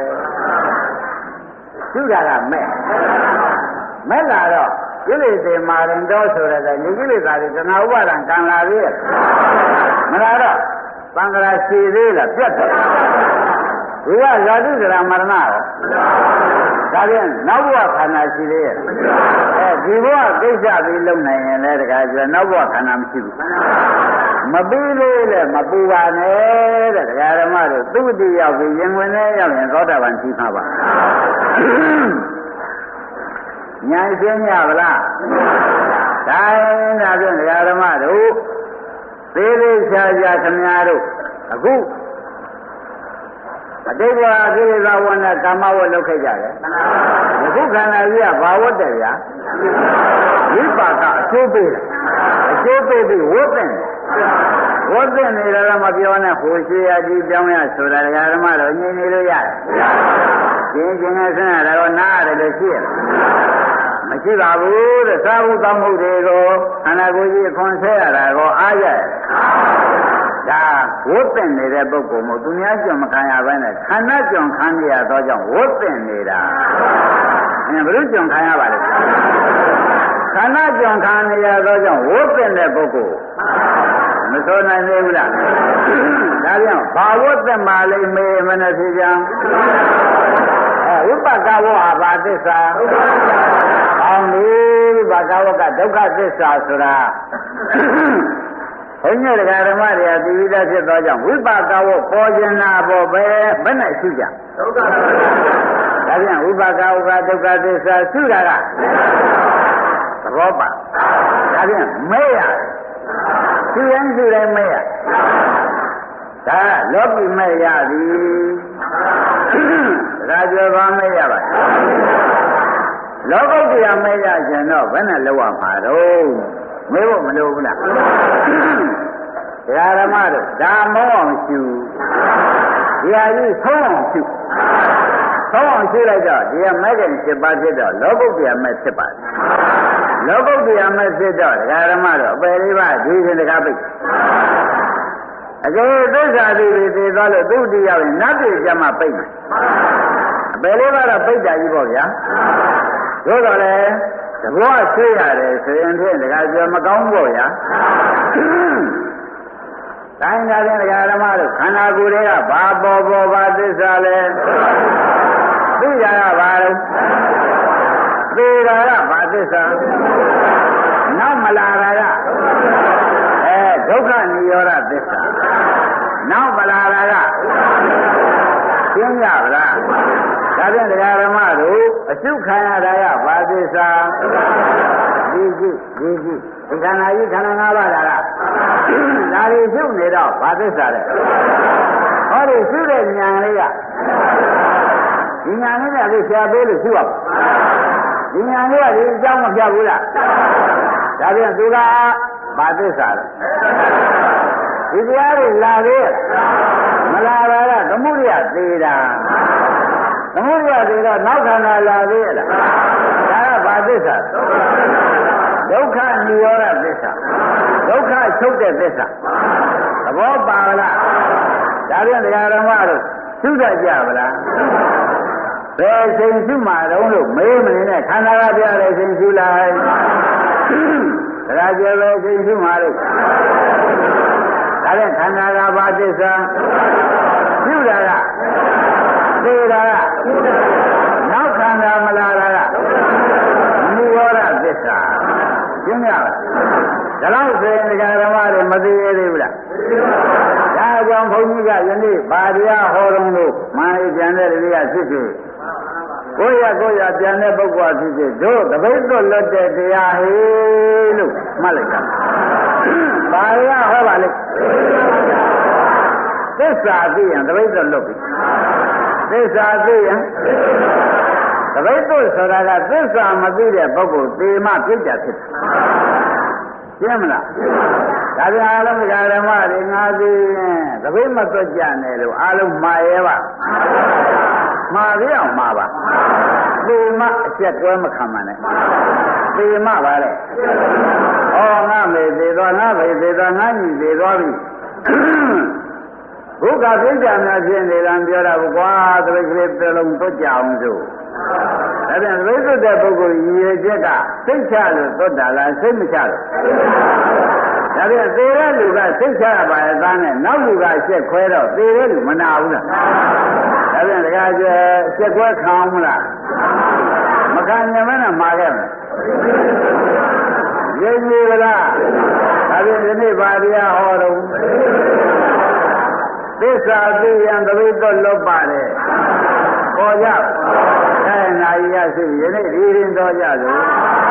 ရှုတာကမဲ့လာတော့ကိလေသာမာရင်တော့ဆိုတဲ့ဒီကိလေသာတွေတဏှာဥပါဒံကံလာသေးရဲ့မလားတော့သံဃာရှိသေးလားပြတ်တယ်ဒီကဇာတိဇရာမရဏရောဒါပြန်နောက်ဘဝခန္ဓာရှိသေးရဲ့ဒီဘဝကိစ္စပြီးလုံနိုင်ရင်လည်းတခါကျနောက်ဘဝခန္ဓာမရှိဘူးမပြီးလို့လည်းမပူပါနဲ့တဲ့တရားဓမ္မတို့သုတိရောက်ပြီးရင်ဝင်နဲ့ရောက်ရင်သောတာပန်ရှိမှာပါညာရှင်းကြပါလားဒါရင်ဒါဖြင့်တရားဓမ္မတို့သေးသေးချာချာခင်ဗျားတို့အခုအတိတ်ဘဝကိလေသာဝဏ္ဏကာမဝတ်လုပ်ခဲ့ကြတယ်အခုခန္ဓာကြီးကဘာဝတ်တယ်ဗျာဝိပါကအကျိုးပေးပြီးဝတ်တယ်နေတော့မပြောနဲ့ဟိုရှိရကြီးပြောင်းရဆိုတာဓမ္မတော်ညင်နေလို့ရတယ်ကျင်းနဲ့ဆင်းရတော့နားရတယ်လို့ရှိရမရှိပါဘူးတဲ့သာဝုတောင်းမှုတွေကိုခန္ဓာကိုယ်ကြီးအခွန်ဆဲရတာကိုအားရတယ်ဒါဝတ်တင်နေတဲ့ပုဂ္ဂိုလ်မို့သူများကြုံမခံရဘဲနဲ့ခန္ဓာကြုံခံရသောကြောင့်ဝတ်တင်နေတာဘယ်လိုကြုံခံရပါလဲခန္ဓာကြုံခံရသောကြောင့်ဝတ်တင်တဲ့ပုဂ္ဂိုလ်မစိုးနိုင်သေးဘူးလားဒါကြောင့်ဘာဝတ်တင်ပါလိမ့်မေမနဲ့ဖြစ်ကြဝိပက္ခဝဟာဘာသစ္စာအောင်ပြီဝိပက္ခဝကဒုက္ခသစ္စာဆိုတာဘုန်းကြီးတရားဓမ္မတွေကသိပြီးသားဖြစ်သောကြောင့်ဝိပက္ခဝပေါ်ကျင်နာပေါ်ပဲဘယ်နဲ့ရှိကြဒုက္ခဒါပြန်ဝိပက္ခဝကဒုက္ခသစ္စာရှိတာကဘောပါဒါဖြင့်မဲရသူရင်သူတိုင်းမဲရဒါလောကီမဲရသည်ဒါကြောဘာမဲရပါလောကုတ္တရာမဲရခြင်းတော့ဘယ်နဲ့လောက်ရမှာတော့မဲဖို့မလိုဘူးလားဓမ္မတို့ဒါမောအောင်ရှုဒီဟာကြီးဆုံးအောင်ရှုဆုံးအောင်ရှုလိုက်တော့ဒီကမဲခင်7ပါးဖြစ်တော့လောကုတ္တရာမဲဖြစ်ပါတယ်လောကုတ္တရာမဲဖြစ်တော့ဓမ္မတို့အပယ်လေးပါးဒီရင်တကားပိတ်အကယ်သစ္စာတိတွေသိသွားလို့သူ့တရားရင်နတ်ပြည်ကျမှပိတ်မယ်အပယ်လေးပါးတော့ပိတ်တာကြီးပေါ့ဗျာသို့တော်လည်းသဘောဆွေးရတယ်ဆိုရင်ဖြင့်တကားကျော်မကောင်းဘူးဗျာတိုင်းကြတဲ့ဓမ္မတို့ခန္ဓာကိုယ်တွေကဘာပေါ်ပေါ်ဘာသစ္စာလဲသိရတာပါလေသိတာကဘာသစ္စာနောက်မလာတာကဒုက္ခនិရောဓသစ္စာနောက်မလာတာကရှင်းရပါလားဒါဖြင့်ဓမ္မတို့အရှုခံရတာကဘာသစ္စာဒီခန္ဓာကြီးခန္ဓာ၅ပါးလားဒါတွေရှုနေတော့ဘာသစ္စာလဲဟောဒီရှုတဲ့ဉာဏ်လေးကဒီဉာဏ်လေးကသိဆရာပေးလို့ရှုရပါဒီဉာဏ်လေးကဒီအကြောင်းမပြဘူးလားဒါဖြင့်သူကဘာသစ္စာလဲဒီတရားတွေလာသေးမလာတာကသမုဒယသေးတာသမုဒယသေးတော့နောက်ခန္ဓာလာသေးလားဒါကဘာသစ္စာဒုက္ခនិရောဓသစ္စာဒုက္ခချုပ်တဲ့သစ္စာသဘောပါလားဒါပြန်တရားဓမ္မတို့သုဒ္ဓကြပါလားဘယ်ချိန်ရှုမှာတော့လို့မေးမနေနဲ့ခန္ဓာကပြတဲ့ချိန်ရှုလိုက်တရားကျေပဲချိန်ရှုမှာလို့ဒါပြန်ခန္ဓာကဘာသစ္စာရှုတာကသိတာကနောက်ခန္ဓာမလာတာကនិရောဓသစ္စာရှင်းရပါဒါလို့ဆိုရင်ဓမ္မတွေမသိရသေးဘူးလားဒါကြောင့်ဘုန်းကြီးကယနေ့ဗာတရားဟောတော်လို့မာနပြန်တဲ့လူကဖြစ်ဖြစ်ကိုရပြန်တဲ့ပုဂ္ဂိုလ်ဖြစ်ဖြစ်တို့တပိတ်တို့လွတ်တဲ့တရားဟေးလို့မှတ်လိုက်တာဗာရဟောပါလေသစ္စာသိရင်တပိတ်တို့လွတ်ပြီသစ္စာသိရင်တပိတ်တို့ဆိုတာကသစ္စာမသိတဲ့ပုဂ္ဂိုလ်သေမှပြစ်ကြဖြစ်တယ်ရှင်းမလားဒါပြန်အားလုံးဓမ္မတွေငါသိရင်တပိတ်မသွက်ကြနဲ့လို့အားလုံးမှားရဲပါမှားပြအောင်မှားပါသေမှအချက်တွဲမခံပါနဲ့သေမှပါလေဩငါမေသေသွားငါဖေသေသွားငါညီသေသွားပြီဘုရားပြည့်ကြများဖြစ်နေလားပြောတာကွာတပိတ်ကလေးတစ်လုံးသွက်ကြအောင်ဆိုဒါပြန်ဝိသုဒ္ဓပုဂ္ဂိုလ်ရည်ရည်ချက်ကစိတ်ချလို့သွတ်တာလားစိတ်မချလို့ဒါပြန်သေတဲ့လူကစိတ်ချရပါရဲ့သားနဲ့နောက်လူကရှက်ခွဲတော့သေတဲ့လူမနာဘူးလားဒါပြန်တခါကျရှက်ခွဲခံအောင်မလားမခံနိုင်မနဲ့မှာခဲ့မယ်ရည်ရည်ကလားဒါပြန်ဒီနေ့ဗာတရားဟောတော့သစ္စာသိရန်တပိတ်တော့လွတ်ပါတယ်ပေါ်ကြအဲနာရီရရှိယနေ့ဒီရင်တော်ကြလို့